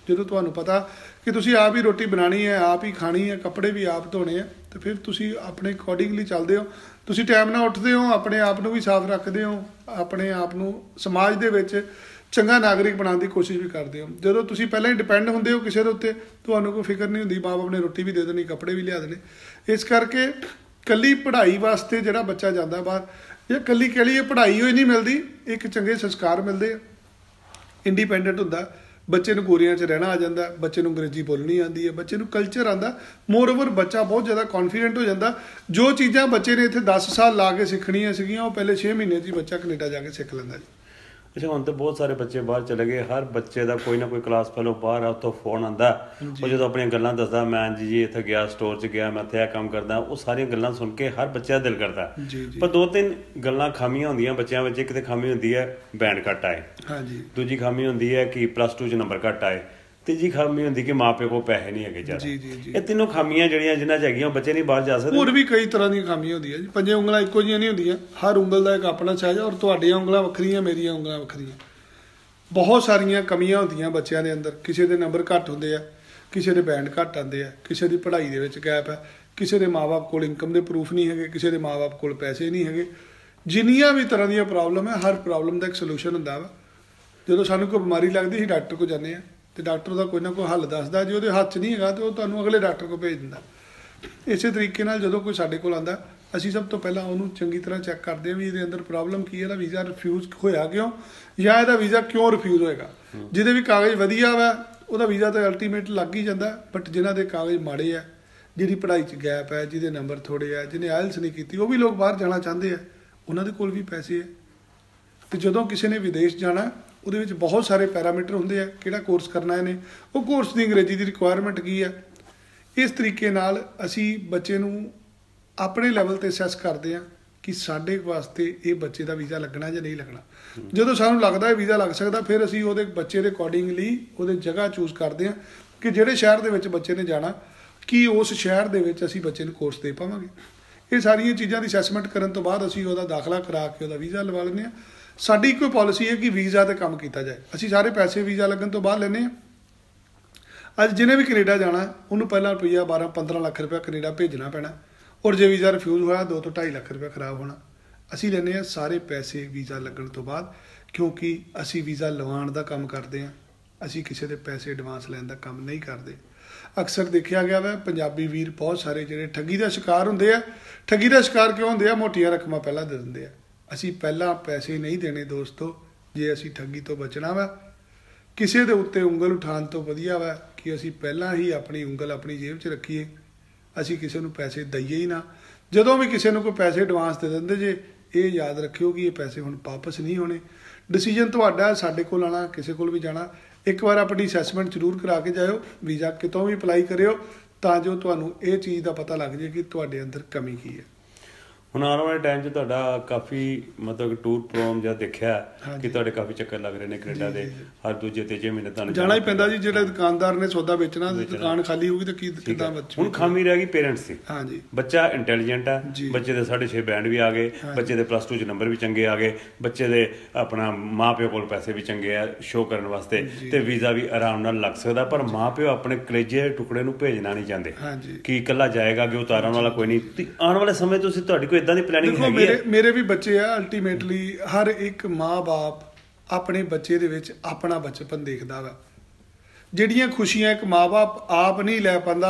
ਜਦੋਂ ਤੁਹਾਨੂੰ ਪਤਾ ਕਿ ਤੁਸੀਂ ਆਪ ਹੀ ਰੋਟੀ ਬਣਾਉਣੀ ਹੈ, ਆਪ ਹੀ ਖਾਣੀ ਹੈ, ਕੱਪੜੇ ਵੀ ਆਪ ਧੋਣੇ ਆ, ਤੇ ਫਿਰ ਤੁਸੀਂ ਆਪਣੇ ਅਕੋਰਡਿੰਗਲੀ ਚੱਲਦੇ ਹੋ। ਤੁਸੀਂ ਟਾਈਮ ਨਾਲ ਉੱਠਦੇ ਹੋ, ਆਪਣੇ ਆਪ ਨੂੰ ਵੀ ਸਾਫ਼ ਰੱਖਦੇ ਹੋ, ਆਪਣੇ ਆਪ ਨੂੰ ਸਮਾਜ ਦੇ ਵਿੱਚ ਚੰਗਾ ਨਾਗਰਿਕ ਬਣਾਉਣ ਦੀ ਕੋਸ਼ਿਸ਼ ਵੀ ਕਰਦੇ ਹੋ। ਜਦੋਂ ਤੁਸੀਂ ਪਹਿਲਾਂ ਹੀ ਡਿਪੈਂਡ ਹੁੰਦੇ ਹੋ ਕਿਸੇ ਦੇ ਉੱਤੇ, ਤੁਹਾਨੂੰ ਕੋਈ ਫਿਕਰ ਨਹੀਂ ਹੁੰਦੀ, ਮਾਂ ਬਾਪ ਨੇ ਰੋਟੀ ਵੀ ਦੇ ਦੇਣੀ, ਕੱਪੜੇ ਵੀ ਲਿਆ ਦੇਣੇ। ਇਸ ਕਰਕੇ ਇਕੱਲੀ ਪੜ੍ਹਾਈ ਵਾਸਤੇ ਜਿਹੜਾ ਬੱਚਾ ਜਾਂਦਾ ਬਾਹਰ, ਜਾਂ ਇਕੱਲੀ ਕਹਿ ਲਈਏ ਪੜ੍ਹਾਈ ਹੋਈ ਨਹੀਂ ਮਿਲਦੀ, ਇੱਕ ਚੰਗੇ ਸੰਸਕਾਰ ਮਿਲਦੇ ਆ, ਇੰਡੀਪੈਂਡੈਂਟ ਹੁੰਦਾ, ਬੱਚੇ ਨੂੰ ਗੋਰੀਆਂ 'ਚ ਰਹਿਣਾ ਆ ਜਾਂਦਾ, ਬੱਚੇ ਨੂੰ ਅੰਗਰੇਜ਼ੀ ਬੋਲਣੀ ਆਉਂਦੀ ਹੈ, ਬੱਚੇ ਨੂੰ ਕਲਚਰ ਆਉਂਦਾ। ਮੋਰਓਵਰ ਬੱਚਾ ਬਹੁਤ ਜ਼ਿਆਦਾ ਕੌਨਫੀਡੈਂਟ ਹੋ ਜਾਂਦਾ। ਜੋ ਚੀਜ਼ਾਂ ਬੱਚੇ ਨੇ ਇੱਥੇ 10 ਸਾਲ ਲਾ ਕੇ ਸਿੱਖਣੀਆਂ ਸੀਗੀਆਂ, ਉਹ ਪਹਿਲੇ 6 ਮਹੀਨੇ 'ਚ ਹੀ ਬੱਚਾ ਕੈਨੇਡਾ ਜਾ ਕੇ ਸਿੱਖ ਲੈਂਦਾ ਜੀ। ਅੱਛਾ, ਹੁਣ ਤਾਂ ਬਹੁਤ ਸਾਰੇ ਬੱਚੇ ਬਾਹਰ ਚਲੇ ਗਏ। ਹਰ ਬੱਚੇ ਦਾ ਕੋਈ ਨਾ ਕੋਈ ਕਲਾਸ ਫੈਲੋ ਬਾਹਰ ਆ, ਉੱਥੋਂ ਫੋਨ ਆਉਂਦਾ, ਉਹ ਜਦੋਂ ਆਪਣੀਆਂ ਗੱਲਾਂ ਦੱਸਦਾ, ਮੈਂ ਜੀ ਇੱਥੇ ਗਿਆ, ਸਟੋਰ 'ਚ ਗਿਆ, ਮੈਂ ਇੱਥੇ ਇਹ ਕੰਮ ਕਰਦਾ, ਉਹ ਸਾਰੀਆਂ ਗੱਲਾਂ ਸੁਣ ਕੇ ਹਰ ਬੱਚੇ ਦਾ ਦਿਲ ਕਰਦਾ। ਪਰ 2-3 ਗੱਲਾਂ ਖਾਮੀਆਂ ਹੁੰਦੀਆਂ ਬੱਚਿਆਂ ਵਿੱਚ। ਇੱਕ ਤਾਂ ਖਾਮੀ ਹੁੰਦੀ ਹੈ ਬੈਂਡ ਘੱਟ ਆਏ, ਦੂਜੀ ਖਾਮੀ ਹੁੰਦੀ ਹੈ ਕਿ +2 'ਚ ਨੰਬਰ ਘੱਟ ਆਏ, ਤੀਜੀ ਖਾਮੀ ਹੁੰਦੀ ਕਿ ਮਾਂ ਪਿਓ ਕੋਲ ਪੈਸੇ ਨਹੀਂ ਹੈਗੇ ਜ਼ਿਆਦਾ। ਇਹ ਤਿੰਨੋਂ ਖਾਮੀਆਂ ਜਿਹੜੀਆਂ ਜਿਨ੍ਹਾਂ 'ਚ ਹੈਗੀਆਂ, ਬੱਚੇ ਨਹੀਂ ਬਾਹਰ ਜਾ ਸਕਦੇ। ਹੋਰ ਵੀ ਕਈ ਤਰ੍ਹਾਂ ਦੀਆਂ ਖਾਮੀਆਂ ਹੁੰਦੀਆਂ ਜੀ। 5 ਉਂਗਲਾਂ ਇੱਕੋ ਜਿਹੀਆਂ ਨਹੀਂ ਹੁੰਦੀਆਂ, ਹਰ ਉਂਗਲ ਦਾ ਇੱਕ ਆਪਣਾ ਸਾਈਜ਼, ਔਰ ਤੁਹਾਡੀਆਂ ਉਂਗਲਾਂ ਵੱਖਰੀਆਂ, ਮੇਰੀਆਂ ਉਂਗਲਾਂ ਵੱਖਰੀਆਂ। ਬਹੁਤ ਸਾਰੀਆਂ ਕਮੀਆਂ ਹੁੰਦੀਆਂ ਬੱਚਿਆਂ ਦੇ ਅੰਦਰ। ਕਿਸੇ ਦੇ ਨੰਬਰ ਘੱਟ ਹੁੰਦੇ ਆ, ਕਿਸੇ ਦੇ ਬੈਂਡ ਘੱਟ ਆਉਂਦੇ ਆ, ਕਿਸੇ ਦੀ ਪੜ੍ਹਾਈ ਦੇ ਵਿੱਚ ਗੈਪ ਹੈ, ਕਿਸੇ ਦੇ ਮਾਂ-ਬਾਪ ਕੋਲ ਇਨਕਮ ਦੇ ਪ੍ਰੂਫ ਨਹੀਂ ਹੈਗੇ, ਕਿਸੇ ਦੇ ਮਾਂ-ਬਾਪ ਕੋਲ ਪੈਸੇ ਨਹੀਂ ਹੈਗੇ। ਜਿੰਨੀਆਂ ਵੀ ਤਰ੍ਹਾਂ ਦੀਆਂ ਪ੍ਰੋਬਲਮ ਹੈ, ਹਰ ਪ੍ਰੋਬਲਮ ਦਾ ਇੱਕ ਸੋਲੂਸ਼ਨ ਹੁੰਦਾ ਵਾ। ਜਦੋਂ ਸਾਨੂੰ ਕੋਈ ਬਿਮਾਰੀ ਲੱਗਦੀ, ਅਸੀਂ ਡਾਕਟਰ ਕੋਲ ਜਾਂਦੇ ਹਾਂ, ਅਤੇ ਡਾਕਟਰ ਦਾ ਕੋਈ ਨਾ ਕੋਈ ਹੱਲ ਦੱਸਦਾ। ਜੇ ਉਹਦੇ ਹੱਥ 'ਚ ਨਹੀਂ ਹੈਗਾ, ਤਾਂ ਉਹ ਤੁਹਾਨੂੰ ਅਗਲੇ ਡਾਕਟਰ ਕੋਲ ਭੇਜ ਦਿੰਦਾ। ਇਸੇ ਤਰੀਕੇ ਨਾਲ ਜਦੋਂ ਕੋਈ ਸਾਡੇ ਕੋਲ ਆਉਂਦਾ, ਅਸੀਂ ਸਭ ਤੋਂ ਪਹਿਲਾਂ ਉਹਨੂੰ ਚੰਗੀ ਤਰ੍ਹਾਂ ਚੈੱਕ ਕਰਦੇ ਹਾਂ ਵੀ ਇਹਦੇ ਅੰਦਰ ਪ੍ਰੋਬਲਮ ਕੀ ਹੈ, ਇਹਦਾ ਵੀਜ਼ਾ ਰਿਫਿਊਜ਼ ਹੋਇਆ ਕਿਉਂ, ਜਾਂ ਇਹਦਾ ਵੀਜ਼ਾ ਕਿਉਂ ਰਿਫਿਊਜ਼ ਹੋਏਗਾ। ਜਿਹਦੇ ਵੀ ਕਾਗਜ਼ ਵਧੀਆ ਵਾ, ਉਹਦਾ ਵੀਜ਼ਾ ਤਾਂ ਅਲਟੀਮੇਟ ਲੱਗ ਹੀ ਜਾਂਦਾ। ਬਟ ਜਿਨ੍ਹਾਂ ਦੇ ਕਾਗਜ਼ ਮਾੜੇ ਆ, ਜਿਹਦੀ ਪੜ੍ਹਾਈ 'ਚ ਗੈਪ ਹੈ, ਜਿਹਦੇ ਨੰਬਰ ਥੋੜ੍ਹੇ ਆ, ਜਿਹਨੇ ਆਇਲਸ ਨਹੀਂ ਕੀਤੀ, ਉਹ ਵੀ ਲੋਕ ਬਾਹਰ ਜਾਣਾ ਚਾਹੁੰਦੇ ਆ, ਉਹਨਾਂ ਦੇ ਕੋਲ ਵੀ ਪੈਸੇ ਹੈ। ਅਤੇ ਜਦੋਂ ਕਿਸੇ ਨੇ ਵਿਦੇਸ਼ ਜਾਣਾ, ਉਹਦੇ ਵਿੱਚ ਬਹੁਤ ਸਾਰੇ ਪੈਰਾਮੀਟਰ ਹੁੰਦੇ ਆ। ਕਿਹੜਾ ਕੋਰਸ ਕਰਨਾ ਇਹਨੇ, ਉਹ ਕੋਰਸ ਦੀ ਅੰਗਰੇਜ਼ੀ ਦੀ ਰਿਕੁਆਇਰਮੈਂਟ ਕੀ ਹੈ। ਇਸ ਤਰੀਕੇ ਨਾਲ ਅਸੀਂ ਬੱਚੇ ਨੂੰ ਆਪਣੇ ਲੈਵਲ 'ਤੇ ਅਸੈਸ ਕਰਦੇ ਹਾਂ ਕਿ ਸਾਡੇ ਵਾਸਤੇ ਇਹ ਬੱਚੇ ਦਾ ਵੀਜ਼ਾ ਲੱਗਣਾ ਜਾਂ ਨਹੀਂ ਲੱਗਣਾ। ਜਦੋਂ ਸਾਨੂੰ ਲੱਗਦਾ ਹੈ ਵੀਜ਼ਾ ਲੱਗ ਸਕਦਾ, ਫਿਰ ਅਸੀਂ ਉਹਦੇ ਬੱਚੇ ਦੇ ਅਕੋਰਡਿੰਗਲੀ ਉਹਦੇ ਜਗ੍ਹਾ ਚੂਜ਼ ਕਰਦੇ ਹਾਂ ਕਿ ਜਿਹੜੇ ਸ਼ਹਿਰ ਦੇ ਵਿੱਚ ਬੱਚੇ ਨੇ ਜਾਣਾ, ਕੀ ਉਸ ਸ਼ਹਿਰ ਦੇ ਵਿੱਚ ਅਸੀਂ ਬੱਚੇ ਨੂੰ ਕੋਰਸ ਦੇ ਪਾਵਾਂਗੇ। ਇਹ ਸਾਰੀਆਂ ਚੀਜ਼ਾਂ ਦੀ ਅਸੈਸਮੈਂਟ ਕਰਨ ਤੋਂ ਬਾਅਦ ਅਸੀਂ ਉਹਦਾ ਦਾਖਲਾ ਕਰਾ ਕੇ ਉਹਦਾ ਵੀਜ਼ਾ ਲਵਾ ਲੈਂਦੇ ਹਾਂ। ਸਾਡੀ ਇੱਕੋ ਪਾਲਿਸੀ ਹੈ ਕਿ ਵੀਜ਼ਾ 'ਤੇ ਕੰਮ ਕੀਤਾ ਜਾਏ। ਅਸੀਂ ਸਾਰੇ ਪੈਸੇ ਵੀਜ਼ਾ ਲੱਗਣ ਤੋਂ ਬਾਅਦ ਲੈਂਦੇ ਹਾਂ। ਅੱਜ ਜਿਹਨੇ ਵੀ ਕੈਨੇਡਾ ਜਾਣਾ, ਉਹਨੂੰ ਪਹਿਲਾਂ ਰੁਪਈਆ 12-15 ਲੱਖ ਰੁਪਇਆ ਕੈਨੇਡਾ ਭੇਜਣਾ ਪੈਣਾ, ਔਰ ਜੇ ਵੀਜ਼ਾ ਰਿਫਿਊਜ਼ ਹੋਇਆ 2 ਤੋਂ 2.5 ਲੱਖ ਰੁਪਇਆ ਖਰਾਬ ਹੋਣਾ। ਅਸੀਂ ਲੈਂਦੇ ਹਾਂ ਸਾਰੇ ਪੈਸੇ ਵੀਜ਼ਾ ਲੱਗਣ ਤੋਂ ਬਾਅਦ, ਕਿਉਂਕਿ ਅਸੀਂ ਵੀਜ਼ਾ ਲਵਾਉਣ ਦਾ ਕੰਮ ਕਰਦੇ ਹਾਂ, ਅਸੀਂ ਕਿਸੇ ਦੇ ਪੈਸੇ ਐਡਵਾਂਸ ਲੈਣ ਦਾ ਕੰਮ ਨਹੀਂ ਕਰਦੇ। ਅਕਸਰ ਦੇਖਿਆ ਗਿਆ ਵਾ, ਪੰਜਾਬੀ ਵੀਰ ਬਹੁਤ ਸਾਰੇ ਜਿਹੜੇ ਠੱਗੀ ਦਾ ਸ਼ਿਕਾਰ ਹੁੰਦੇ ਆ। ਠੱਗੀ ਦਾ ਸ਼ਿਕਾਰ ਕਿਉਂ ਹੁੰਦੇ ਆ? ਮੋਟੀਆਂ ਰਕਮਾਂ ਪਹਿਲਾਂ ਦੇ ਦਿੰਦੇ ਆ। ਅਸੀਂ ਪਹਿਲਾਂ ਪੈਸੇ ਨਹੀਂ ਦੇਣੇ ਦੋਸਤੋ, ਜੇ ਅਸੀਂ ਠੱਗੀ ਤੋਂ ਬਚਣਾ ਵਾ। ਕਿਸੇ ਦੇ ਉੱਤੇ ਉਂਗਲ ਉਠਾਉਣ ਤੋਂ ਵਧੀਆ ਵਾ ਕਿ ਅਸੀਂ ਪਹਿਲਾਂ ਹੀ ਆਪਣੀ ਉਂਗਲ ਆਪਣੀ ਜੇਬ 'ਚ ਰੱਖੀਏ, ਅਸੀਂ ਕਿਸੇ ਨੂੰ ਪੈਸੇ ਦਈਏ ਹੀ ਨਾ। ਜਦੋਂ ਵੀ ਕਿਸੇ ਨੂੰ ਕੋਈ ਪੈਸੇ ਐਡਵਾਂਸ ਦੇ ਦਿੰਦੇ ਜੇ, ਇਹ ਯਾਦ ਰੱਖਿਓ ਕਿ ਇਹ ਪੈਸੇ ਹੁਣ ਵਾਪਸ ਨਹੀਂ ਹੋਣੇ। ਡਿਸੀਜਨ ਤੁਹਾਡਾ, ਸਾਡੇ ਕੋਲ ਆਉਣਾ, ਕਿਸੇ ਕੋਲ ਵੀ ਜਾਣਾ, ਇੱਕ ਵਾਰ ਆਪਣੀ ਅਸੈਸਮੈਂਟ ਜ਼ਰੂਰ ਕਰਾ ਕੇ ਜਾਇਓ। ਵੀਜ਼ਾ ਕਿਤੋਂ ਵੀ ਅਪਲਾਈ ਕਰਿਓ, ਤਾਂ ਜੋ ਤੁਹਾਨੂੰ ਇਹ ਚੀਜ਼ ਦਾ ਪਤਾ ਲੱਗ ਜਾਏ ਕਿ ਤੁਹਾਡੇ ਅੰਦਰ ਕਮੀ ਕੀ ਹੈ। ਹੁਣ ਆਉਣ ਵਾਲੇ ਟਾਈਮ 'ਚ ਤੁਹਾਡਾ ਕਾਫੀ ਮਤਲਬ ਟੂਰ ਪ੍ਰੋਗਰਾਮ ਜਾਂ ਦੇਖਿਆ ਕਿ ਤੁਹਾਡੇ ਕਾਫੀ ਚੱਕਰ ਲੱਗ ਰਹੇ ਨੇ ਕੈਨੇਡਾ ਦੇ। ਹਰ ਦੂਜੇ ਤੀਜੇ ਮਹੀਨੇ ਤੁਹਾਨੂੰ ਜਾਣਾ ਹੀ ਪੈਂਦਾ ਜੀ। ਜਿਹੜੇ ਦੁਕਾਨਦਾਰ ਨੇ ਸੌਦਾ ਵੇਚਣਾ, ਦੁਕਾਨ ਖਾਲੀ ਹੋਊਗੀ ਤਾਂ ਕਿੱਦਾਂ ਬੱਚੇ। ਹੁਣ ਖਾਮੀ ਰਹਿ ਗਈ ਪੇਰੈਂਟਸ ਦੀ। ਹਾਂਜੀ, ਬੱਚਾ ਇੰਟੈਲੀਜੈਂਟ ਆ, ਬੱਚੇ ਦੇ 6.5 ਬੈਂਡ ਵੀ ਆ ਗਏ, ਬੱਚੇ ਦੇ +2 'ਚ ਨੰਬਰ ਵੀ ਚੰਗੇ ਆ ਗਏ, ਬੱਚੇ ਦੇ ਆਪਣਾ ਮਾਂ ਪਿਓ ਕੋਲ ਪੈਸੇ ਵੀ ਚੰਗੇ ਆ ਸ਼ੋਅ ਕਰਨ ਵਾਸਤੇ, ਤੇ ਵੀਜ਼ਾ ਵੀ ਆਰਾਮ ਨਾਲ ਲੱਗ ਸਕਦਾ। ਪਰ ਮਾਂ ਪਿਓ ਆਪਣੇ ਕਲੇਜੇ ਦੇ ਟੁਕੜੇ ਨੂੰ ਭੇਜਣਾ ਨਹੀਂ ਚਾਹੁੰਦੇ ਕਿ ਇਕੱਲਾ ਜਾਏਗਾ ਕਿ ਉਤਾਰਨ ਵਾਲਾ ਕੋਈ ਨਹੀਂ। ਆਉਣ ਵਾਲੇ ਸਮੇਂ ਤੁਸੀਂ ਤੁਹਾਡੀ ਕੋਈ ਇਦਾਂ ਦੀ ਪਲੈਨਿੰਗ ਹੈਗੀ ਹੈ? ਮੇਰੇ ਵੀ ਬੱਚੇ ਆ। ਅਲਟੀਮੇਟਲੀ ਹਰ ਇੱਕ ਮਾਂ-ਬਾਪ ਆਪਣੇ ਬੱਚੇ ਦੇ ਵਿੱਚ ਆਪਣਾ ਬਚਪਨ ਦੇਖਦਾ ਵਾ। ਜਿਹੜੀਆਂ ਖੁਸ਼ੀਆਂ ਇੱਕ ਮਾਂ-ਬਾਪ ਆਪ ਨਹੀਂ ਲੈ ਪਾਉਂਦਾ,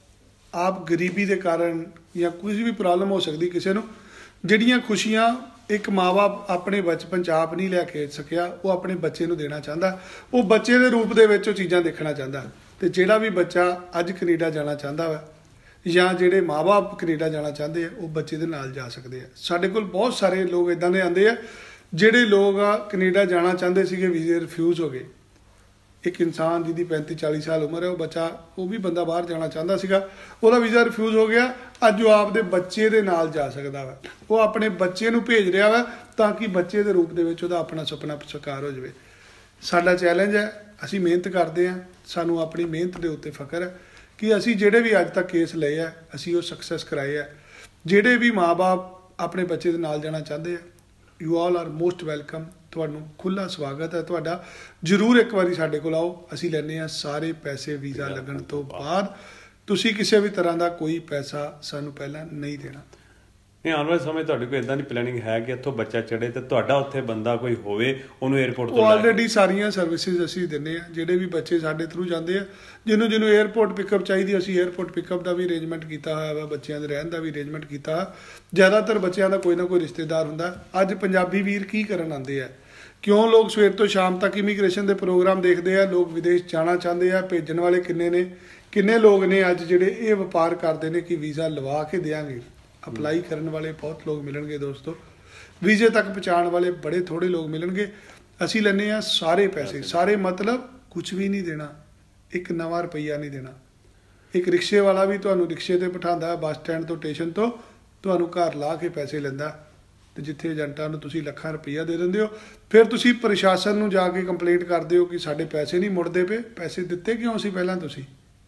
ਆਪ ਗਰੀਬੀ ਦੇ ਕਾਰਨ ਜਾਂ ਕੁਝ ਵੀ ਪ੍ਰੋਬਲਮ ਹੋ ਸਕਦੀ ਕਿਸੇ ਨੂੰ, ਜਿਹੜੀਆਂ ਖੁਸ਼ੀਆਂ ਇੱਕ ਮਾਂ-ਬਾਪ ਆਪਣੇ ਬਚਪਨ 'ਚ ਆਪ ਨਹੀਂ ਲੈ ਕੇ ਸਕਿਆ, ਉਹ ਆਪਣੇ ਬੱਚੇ ਨੂੰ ਦੇਣਾ ਚਾਹੁੰਦਾ। ਉਹ ਬੱਚੇ ਦੇ ਰੂਪ ਦੇ ਵਿੱਚ ਉਹ ਚੀਜ਼ਾਂ ਦੇਖਣਾ ਚਾਹੁੰਦਾ। ਅਤੇ ਜਿਹੜਾ ਵੀ ਬੱਚਾ ਅੱਜ ਕੈਨੇਡਾ ਜਾਣਾ ਚਾਹੁੰਦਾ ਵਾ, ਜਾਂ ਜਿਹੜੇ ਮਾਂ-ਬਾਪ ਕੈਨੇਡਾ ਜਾਣਾ ਚਾਹੁੰਦੇ ਆ, ਉਹ ਬੱਚੇ ਦੇ ਨਾਲ ਜਾ ਸਕਦੇ ਆ। ਸਾਡੇ ਕੋਲ ਬਹੁਤ ਸਾਰੇ ਲੋਕ ਇੱਦਾਂ ਦੇ ਆਉਂਦੇ ਆ, ਜਿਹੜੇ ਲੋਕ ਆ ਕੈਨੇਡਾ ਜਾਣਾ ਚਾਹੁੰਦੇ ਸੀਗੇ, ਵੀਜ਼ੇ ਰਿਫਿਊਜ਼ ਹੋ ਗਏ। ਇੱਕ ਇਨਸਾਨ ਜਿਹਦੀ 35-40 ਸਾਲ ਉਮਰ ਹੈ, ਉਹ ਵੀ ਬੰਦਾ ਬਾਹਰ ਜਾਣਾ ਚਾਹੁੰਦਾ ਸੀਗਾ, ਉਹਦਾ ਵੀਜ਼ਾ ਰਿਫਿਊਜ਼ ਹੋ ਗਿਆ। ਅੱਜ ਉਹ ਆਪਦੇ ਬੱਚੇ ਦੇ ਨਾਲ ਜਾ ਸਕਦਾ ਵਾ। ਉਹ ਆਪਣੇ ਬੱਚੇ ਨੂੰ ਭੇਜ ਰਿਹਾ ਵਾ ਤਾਂ ਕਿ ਬੱਚੇ ਦੇ ਰੂਪ ਦੇ ਵਿੱਚ ਉਹਦਾ ਆਪਣਾ ਸੁਪਨਾ ਸਾਕਾਰ ਹੋ ਜਾਵੇ। ਸਾਡਾ ਚੈਲੰਜ ਹੈ, ਅਸੀਂ ਮਿਹਨਤ ਕਰਦੇ ਹਾਂ, ਸਾਨੂੰ ਆਪਣੀ ਮਿਹਨਤ ਦੇ ਉੱਤੇ ਫਖਰ ਹੈ ਕਿ ਅਸੀਂ ਜਿਹੜੇ ਵੀ ਅੱਜ ਤੱਕ ਕੇਸ ਲਏ ਆ, ਅਸੀਂ ਉਹ ਸਕਸੈਸ ਕਰਾਏ ਆ। ਜਿਹੜੇ ਵੀ ਮਾਂ-ਬਾਪ ਆਪਣੇ ਬੱਚੇ ਦੇ ਨਾਲ ਜਾਣਾ ਚਾਹੁੰਦੇ ਆ, you all are most welcome. ਤੁਹਾਨੂੰ ਖੁੱਲ੍ਹਾ ਸਵਾਗਤ ਹੈ ਤੁਹਾਡਾ। ਜ਼ਰੂਰ ਇੱਕ ਵਾਰੀ ਸਾਡੇ ਕੋਲ ਆਓ, ਅਸੀਂ ਲੈਂਦੇ ਹਾਂ ਸਾਰੇ ਪੈਸੇ ਵੀਜ਼ਾ ਲੱਗਣ ਤੋਂ ਬਾਅਦ। ਤੁਸੀਂ ਕਿਸੇ ਵੀ ਤਰ੍ਹਾਂ ਦਾ ਕੋਈ ਪੈਸਾ ਸਾਨੂੰ ਪਹਿਲਾਂ ਨਹੀਂ ਦੇਣਾ। ਨਹੀਂ, ਆਉਣ ਵਾਲੇ ਸਮੇਂ ਤੁਹਾਡੀ ਕੋਈ ਇੱਦਾਂ ਦੀ ਪਲੈਨਿੰਗ ਹੈ ਕਿ ਇੱਥੋਂ ਬੱਚਾ ਚੜ੍ਹੇ ਤੇ ਤੁਹਾਡਾ ਉੱਥੇ ਬੰਦਾ ਕੋਈ ਹੋਵੇ, ਉਹਨੂੰ 에ਅਰਪੋਰਟ ਤੋਂ ਆਲਰੇਡੀ ਸਾਰੀਆਂ ਸਰਵਿਸਿਜ਼ ਅਸੀਂ ਦਿੰਦੇ ਹਾਂ। ਜਿਹੜੇ ਵੀ ਬੱਚੇ ਸਾਡੇ ਥਰੂ ਜਾਂਦੇ ਆ, ਜਿਹਨੂੰ 에ਅਰਪੋਰਟ ਪਿਕਅਪ ਚਾਹੀਦੀ, ਅਸੀਂ 에ਅਰਪੋਰਟ ਪਿਕਅਪ ਦਾ ਵੀ ਅਰੇਂਜਮੈਂਟ ਕੀਤਾ ਹੋਇਆ ਵਾ, ਬੱਚਿਆਂ ਦੇ ਰਹਿਣ ਦਾ ਵੀ ਅਰੇਂਜਮੈਂਟ ਕੀਤਾ। ਜ਼ਿਆਦਾਤਰ ਬੱਚਿਆਂ ਦਾ ਕੋਈ ਨਾ ਕੋਈ ਰਿਸ਼ਤੇਦਾਰ ਹੁੰਦਾ। ਅੱਜ ਪੰਜਾਬੀ ਵੀਰ ਕੀ ਕਰਨ ਆਉਂਦੇ ਆ? ਕਿਉਂ ਲੋਕ ਸਵੇਰ ਤੋਂ ਸ਼ਾਮ ਤੱਕ ਇਮੀਗ੍ਰੇਸ਼ਨ ਦੇ ਪ੍ਰੋਗਰਾਮ ਦੇਖਦੇ ਆ? ਲੋਕ ਵਿਦੇਸ਼ ਜਾਣਾ ਚਾਹੁੰਦੇ ਆ। ਭੇਜਣ ਵਾਲੇ ਕਿੰਨੇ ਨੇ, ਕਿੰਨੇ ਲੋਕ ਨੇ ਅੱਜ ਜਿਹੜੇ ਇਹ ਵਪਾਰ ਕਰਦੇ ਨੇ ਕਿ ਵੀਜ਼ਾ ਲਵਾ ਕੇ ਦੇਵਾਂਗੇ। ਅਪਲਾਈ ਕਰਨ ਵਾਲੇ ਬਹੁਤ ਲੋਕ ਮਿਲਣਗੇ ਦੋਸਤੋ, ਵੀਜ਼ੇ ਤੱਕ ਪਹੁੰਚਾਉਣ ਵਾਲੇ ਬੜੇ ਥੋੜ੍ਹੇ ਲੋਕ ਮਿਲਣਗੇ। ਅਸੀਂ ਲੈਂਦੇ ਹਾਂ ਸਾਰੇ ਪੈਸੇ, ਸਾਰੇ ਮਤਲਬ ਕੁਝ ਵੀ ਨਹੀਂ ਦੇਣਾ, ਇੱਕ ਨਵਾਂ ਰੁਪਈਆ ਨਹੀਂ ਦੇਣਾ। ਇੱਕ ਰਿਕਸ਼ੇ ਵਾਲਾ ਵੀ ਤੁਹਾਨੂੰ ਰਿਕਸ਼ੇ 'ਤੇ ਬਿਠਾਉਂਦਾ, ਬੱਸ ਸਟੈਂਡ ਤੋਂ, ਸਟੇਸ਼ਨ ਤੋਂ, ਤੁਹਾਨੂੰ ਘਰ ਲਾ ਕੇ ਪੈਸੇ ਲੈਂਦਾ। ਅਤੇ ਜਿੱਥੇ ਏਜੰਟਾਂ ਨੂੰ ਤੁਸੀਂ ਲੱਖਾਂ ਰੁਪਈਆ ਦੇ ਦਿੰਦੇ ਹੋ, ਫਿਰ ਤੁਸੀਂ ਪ੍ਰਸ਼ਾਸਨ ਨੂੰ ਜਾ ਕੇ ਕੰਪਲੇਂਟ ਕਰਦੇ ਹੋ ਕਿ ਸਾਡੇ ਪੈਸੇ ਨਹੀਂ ਮੁੜਦੇ ਪਏ। ਪੈਸੇ ਦਿੱਤੇ ਕਿਉਂ ਸੀ ਪਹਿਲਾਂ ਤੁਸੀਂ?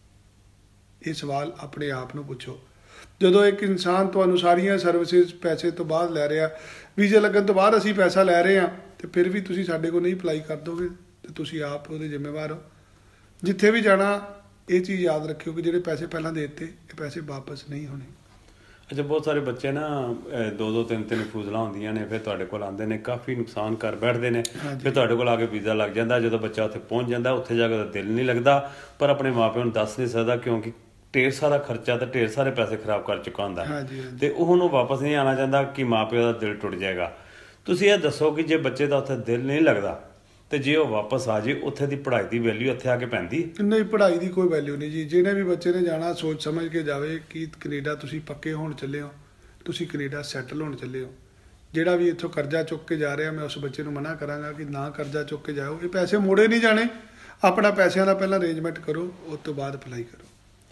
ਇਹ ਸਵਾਲ ਆਪਣੇ ਆਪ ਨੂੰ ਪੁੱਛੋ। ਜਦੋਂ ਇੱਕ ਇਨਸਾਨ ਤੁਹਾਨੂੰ ਸਾਰੀਆਂ ਸਰਵਿਸਿਜ਼ ਪੈਸੇ ਤੋਂ ਬਾਅਦ ਲੈ ਰਿਹਾ, ਵੀਜ਼ੇ ਲੱਗਣ ਤੋਂ ਬਾਅਦ ਅਸੀਂ ਪੈਸਾ ਲੈ ਰਹੇ ਹਾਂ, ਅਤੇ ਫਿਰ ਵੀ ਤੁਸੀਂ ਸਾਡੇ ਕੋਲ ਨਹੀਂ ਅਪਲਾਈ ਕਰ ਦੋਗੇ ਤਾਂ ਤੁਸੀਂ ਆਪ ਉਹਦੇ ਜ਼ਿੰਮੇਵਾਰ ਹੋ। ਜਿੱਥੇ ਵੀ ਜਾਣਾ ਇਹ ਚੀਜ਼ ਯਾਦ ਰੱਖਿਓ ਕਿ ਜਿਹੜੇ ਪੈਸੇ ਪਹਿਲਾਂ ਦੇ ਦਿੱਤੇ, ਇਹ ਪੈਸੇ ਵਾਪਸ ਨਹੀਂ ਹੋਣੇ। ਅੱਛਾ, ਬਹੁਤ ਸਾਰੇ ਬੱਚੇ ਨਾ 2-2 3-3 ਫੂਜ਼ਲਾਂ ਹੁੰਦੀਆਂ ਨੇ, ਫਿਰ ਤੁਹਾਡੇ ਕੋਲ ਆਉਂਦੇ ਨੇ, ਕਾਫੀ ਨੁਕਸਾਨ ਕਰ ਬੈਠਦੇ ਨੇ। ਫਿਰ ਤੁਹਾਡੇ ਕੋਲ ਆ ਕੇ ਵੀਜ਼ਾ ਲੱਗ ਜਾਂਦਾ। ਜਦੋਂ ਬੱਚਾ ਉੱਥੇ ਪਹੁੰਚ ਜਾਂਦਾ, ਉੱਥੇ ਜਾ ਕੇ ਉਹਦਾ ਦਿਲ ਨਹੀਂ ਲੱਗਦਾ, ਪਰ ਆਪਣੇ ਮਾਪਿਆਂ ਨੂੰ ਦੱਸ ਨਹੀਂ ਸਕਦਾ ਕਿਉਂਕਿ ਢੇਰ ਸਾਰਾ ਖਰਚਾ ਤੇ ਢੇਰ ਸਾਰੇ ਪੈਸੇ ਖਰਾਬ ਕਰ ਚੁੱਕਾ ਹੁੰਦਾ ਤੇ ਉਹ ਹੁਣ ਵਾਪਸ ਨਹੀਂ ਆਉਣਾ ਚਾਹੁੰਦਾ ਕਿ ਮਾਂ ਪਿਓ ਦਾ ਦਿਲ ਟੁੱਟ ਜਾਏਗਾ। ਤੁਸੀਂ ਇਹ ਦੱਸੋ ਕਿ ਜੇ ਬੱਚੇ ਦਾ ਉੱਥੇ ਦਿਲ ਨਹੀਂ ਲੱਗਦਾ ਤੇ ਜੇ ਉਹ ਵਾਪਸ ਆ ਜੇ, ਉੱਥੇ ਦੀ ਪੜ੍ਹਾਈ ਦੀ ਵੈਲਿਊ ਇੱਥੇ ਆ ਕੇ ਪੈਂਦੀ? ਨਹੀਂ, ਪੜ੍ਹਾਈ ਦੀ ਕੋਈ ਵੈਲਿਊ ਨਹੀਂ ਜੀ। ਜਿਹੜੇ ਵੀ ਬੱਚੇ ਨੇ ਜਾਣਾ ਸੋਚ ਸਮਝ ਕੇ ਜਾਵੇ ਕਿ ਕੈਨੇਡਾ ਤੁਸੀਂ ਪੱਕੇ ਹੋਣ ਚੱਲੇ ਹੋ, ਤੁਸੀਂ ਕੈਨੇਡਾ ਸੈਟਲ ਹੋਣ ਚੱਲੇ ਹੋ। ਜਿਹੜਾ ਵੀ ਇੱਥੋਂ ਕਰਜ਼ਾ ਚੁੱਕ ਕੇ ਜਾ ਰਿਹਾ, ਮੈਂ ਉਸ ਬੱਚੇ ਨੂੰ ਮਨਾ ਕਰਾਂਗਾ ਕਿ ਨਾ ਕਰਜ਼ਾ ਚੁੱਕ ਕੇ ਜਾਓ। ਇਹ ਪੈਸੇ ਮੋੜੇ ਨਹੀਂ ਜਾਣੇ। ਆਪਣਾ ਪੈਸਿਆਂ ਦਾ ਪਹਿਲਾਂ ਅਰੇਂਜਮੈਂਟ ਕਰੋ, ਉਸ ਤੋਂ ਬਾਅਦ ਅਪਲਾਈ ਕਰੋ।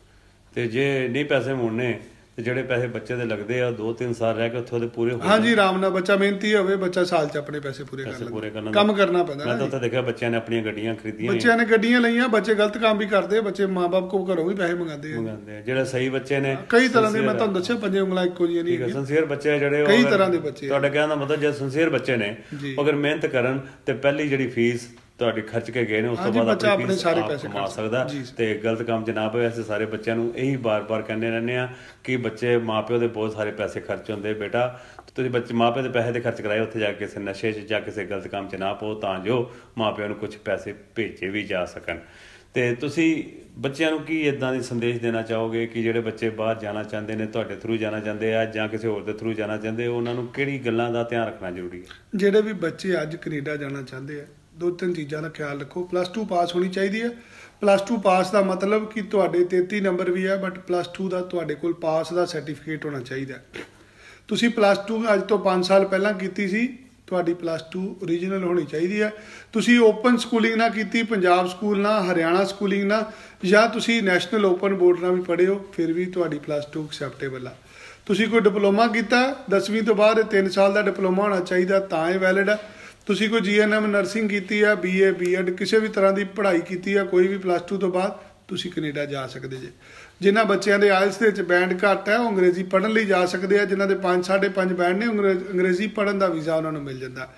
ਤੇ ਜੇ ਨਹੀਂ ਪੈਸੇ ਮੋੜਨੇ ਤੇ ਜਿਹੜੇ ਪੈਸੇ ਬੱਚੇ ਦੇ ਲੱਗਦੇ ਆ, 2-3 ਸਾਲ ਰਹਿ ਕੇ ਉੱਥੇ ਉਹਦੇ ਪੂਰੇ ਹੋ? ਹਾਂਜੀ, ਆਰਾਮ ਨਾਲ। ਬੱਚਾ ਮਿਹਨਤੀ ਹੋਵੇ, ਬੱਚਾ ਸਾਲ 'ਚ ਆਪਣੇ ਪੈਸੇ ਪੂਰੇ ਕਰ ਲੈਂਦਾ। ਕੰਮ ਕਰਨਾ ਪੈਂਦਾ। ਮੈਂ ਤਾਂ ਉੱਥੇ ਦੇਖਿਆ ਬੱਚਿਆਂ ਨੇ ਆਪਣੀਆਂ ਗੱਡੀਆਂ ਖਰੀਦੀਆਂ, ਬੱਚਿਆਂ ਨੇ ਗੱਡੀਆਂ ਲਈਆਂ। ਬੱਚੇ ਗਲਤ ਕੰਮ ਵੀ ਕਰਦੇ, ਬੱਚੇ ਮਾਂ-ਬਾਪ ਕੋਲ ਘਰੋਂ ਵੀ ਪੈਸੇ ਮੰਗਾਉਂਦੇ ਆ। ਜਿਹੜੇ ਸਹੀ ਬੱਚੇ ਨੇ, ਕਈ ਤਰ੍ਹਾਂ ਦੇ, ਮੈਂ ਤੁਹਾਨੂੰ ਦੱਸਿਆ 5 ਉਂਗਲਾਂ ਇੱਕੋ ਜਿਹੀਆਂ ਨਹੀਂ ਹੈਗੀਆਂ। ਸਿੰਸੀਅਰ ਬੱਚੇ ਜਿਹੜੇ ਕਈ ਤਰ੍ਹਾਂ ਦੇ ਬੱਚੇ। ਤੁਹਾਡਾ ਕਹਿਣ ਦਾ ਮਤਲਬ ਜੇ ਸਿੰਸੀਅਰ ਬੱਚੇ ਨੇ, ਅਗਰ ਮਿਹਨਤ ਕਰਨ ਤੇ ਪਹਿਲੀ ਜਿਹੜੀ ਫੀਸ ਤੁਹਾਡੀ ਖਰਚ ਕੇ ਗਏ ਨੇ, ਉਸ ਤੋਂ ਬਾਅਦ ਆਪਣੇ ਸਾਰੇ ਪੈਸੇ ਕਮਾ ਸਕਦਾ ਤੇ ਗਲਤ ਕੰਮ 'ਚ ਨਾ ਪਵੇ। ਅਸੀਂ ਸਾਰੇ ਬੱਚਿਆਂ ਨੂੰ ਇਹੀ ਬਾਰ-ਬਾਰ ਕਹਿੰਦੇ ਰਹਿੰਦੇ ਹਾਂ ਕਿ ਬੱਚੇ ਮਾਂ-ਪਿਓ ਦੇ ਬਹੁਤ ਸਾਰੇ ਪੈਸੇ ਖਰਚ ਹੁੰਦੇ। ਬੇਟਾ ਤੁਸੀਂ ਬੱਚੇ ਮਾਂ-ਪਿਓ ਦੇ ਪੈਸੇ ਤੇ ਖਰਚ ਕਰਾਏ, ਉੱਥੇ ਜਾ ਕੇ ਕਿਸੇ ਨਸ਼ੇ 'ਚ ਜਾਂ ਕਿਸੇ ਗਲਤ ਕੰਮ 'ਚ ਨਾ ਪਾਓ, ਤਾਂ ਜੋ ਮਾਂ-ਪਿਓ ਨੂੰ ਕੁਝ ਪੈਸੇ ਭੇਜੇ ਵੀ ਜਾ ਸਕਣ। ਤੇ ਤੁਸੀਂ ਬੱਚਿਆਂ ਨੂੰ ਕੀ ਇੱਦਾਂ ਦੀ ਸੰਦੇਸ਼ ਦੇਣਾ ਚਾਹੋਗੇ ਕਿ ਜਿਹੜੇ ਬੱਚੇ ਬਾਹਰ ਜਾਣਾ ਚਾਹੁੰਦੇ ਨੇ, ਤੁਹਾਡੇ ਥਰੂ ਜਾਣਾ ਚਾਹੁੰਦੇ ਆ ਜਾਂ ਕਿਸੇ ਹੋਰ ਦੇ ਥਰੂ ਜਾਣਾ ਚਾਹੁੰਦੇ, ਉਹਨਾਂ ਨੂੰ ਕਿਹੜੀ ਗੱਲਾਂ ਦਾ ਧਿਆਨ ਰੱਖਣਾ ਜ਼ਰੂਰੀ ਹੈ? ਜਿਹੜੇ ਵੀ ਬੱਚੇ ਅੱਜ ਕੈਨੇਡਾ ਜਾਣਾ ਚਾਹੁੰਦੇ ਆ, 2-3 ਚੀਜ਼ਾਂ ਦਾ ਖਿਆਲ ਰੱਖੋ। +2 ਪਾਸ ਹੋਣੀ ਚਾਹੀਦੀ ਹੈ। +2 ਪਾਸ ਦਾ ਮਤਲਬ ਕਿ ਤੁਹਾਡੇ 33 ਨੰਬਰ ਵੀ ਹੈ, ਬਟ +2 ਦਾ ਤੁਹਾਡੇ ਕੋਲ ਪਾਸ ਦਾ ਸਰਟੀਫਿਕੇਟ ਹੋਣਾ ਚਾਹੀਦਾ। ਤੁਸੀਂ +2 ਅੱਜ ਤੋਂ 5 ਸਾਲ ਪਹਿਲਾਂ ਕੀਤੀ ਸੀ, ਤੁਹਾਡੀ +2 ਓਰੀਜਨਲ ਹੋਣੀ ਚਾਹੀਦੀ ਹੈ। ਤੁਸੀਂ ਓਪਨ ਸਕੂਲਿੰਗ ਨਾ ਕੀਤੀ, ਪੰਜਾਬ ਸਕੂਲ ਨਾ, ਹਰਿਆਣਾ ਸਕੂਲਿੰਗ ਨਾ, ਜਾਂ ਤੁਸੀਂ ਨੈਸ਼ਨਲ ਓਪਨ ਬੋਰਡ ਨਾਲ ਵੀ ਪੜ੍ਹੇ ਹੋ, ਫਿਰ ਵੀ ਤੁਹਾਡੀ +2 ਐਕਸੈਪਟੇਬਲ ਆ। ਤੁਸੀਂ ਕੋਈ ਡਿਪਲੋਮਾ ਕੀਤਾ 10ਵੀਂ ਤੋਂ ਬਾਅਦ, 3 ਸਾਲ ਦਾ ਡਿਪਲੋਮਾ ਹੋਣਾ ਚਾਹੀਦਾ, ਤਾਂ ਇਹ ਵੈਲਿਡ ਹੈ। ਤੁਸੀਂ ਕੋਈ GNM ਨਰਸਿੰਗ ਕੀਤੀ ਆ, BA B.Ed ਕਿਸੇ ਵੀ ਤਰ੍ਹਾਂ ਦੀ ਪੜ੍ਹਾਈ ਕੀਤੀ ਆ, ਕੋਈ ਵੀ +2 ਤੋਂ ਬਾਅਦ, ਤੁਸੀਂ ਕੈਨੇਡਾ ਜਾ ਸਕਦੇ ਜੇ। ਜਿਨ੍ਹਾਂ ਬੱਚਿਆਂ ਦੇ ਆਇਲਸ ਦੇ ਵਿੱਚ ਬੈਂਡ ਘੱਟ ਹੈ, ਉਹ ਅੰਗਰੇਜ਼ੀ ਪੜ੍ਹਨ ਲਈ ਜਾ ਸਕਦੇ ਆ। ਜਿਨ੍ਹਾਂ ਦੇ 5-5.5 ਬੈਂਡ ਨੇ, ਅੰਗਰੇਜ਼ੀ ਪੜ੍ਹਨ ਦਾ ਵੀਜ਼ਾ ਉਹਨਾਂ ਨੂੰ ਮਿਲ ਜਾਂਦਾ।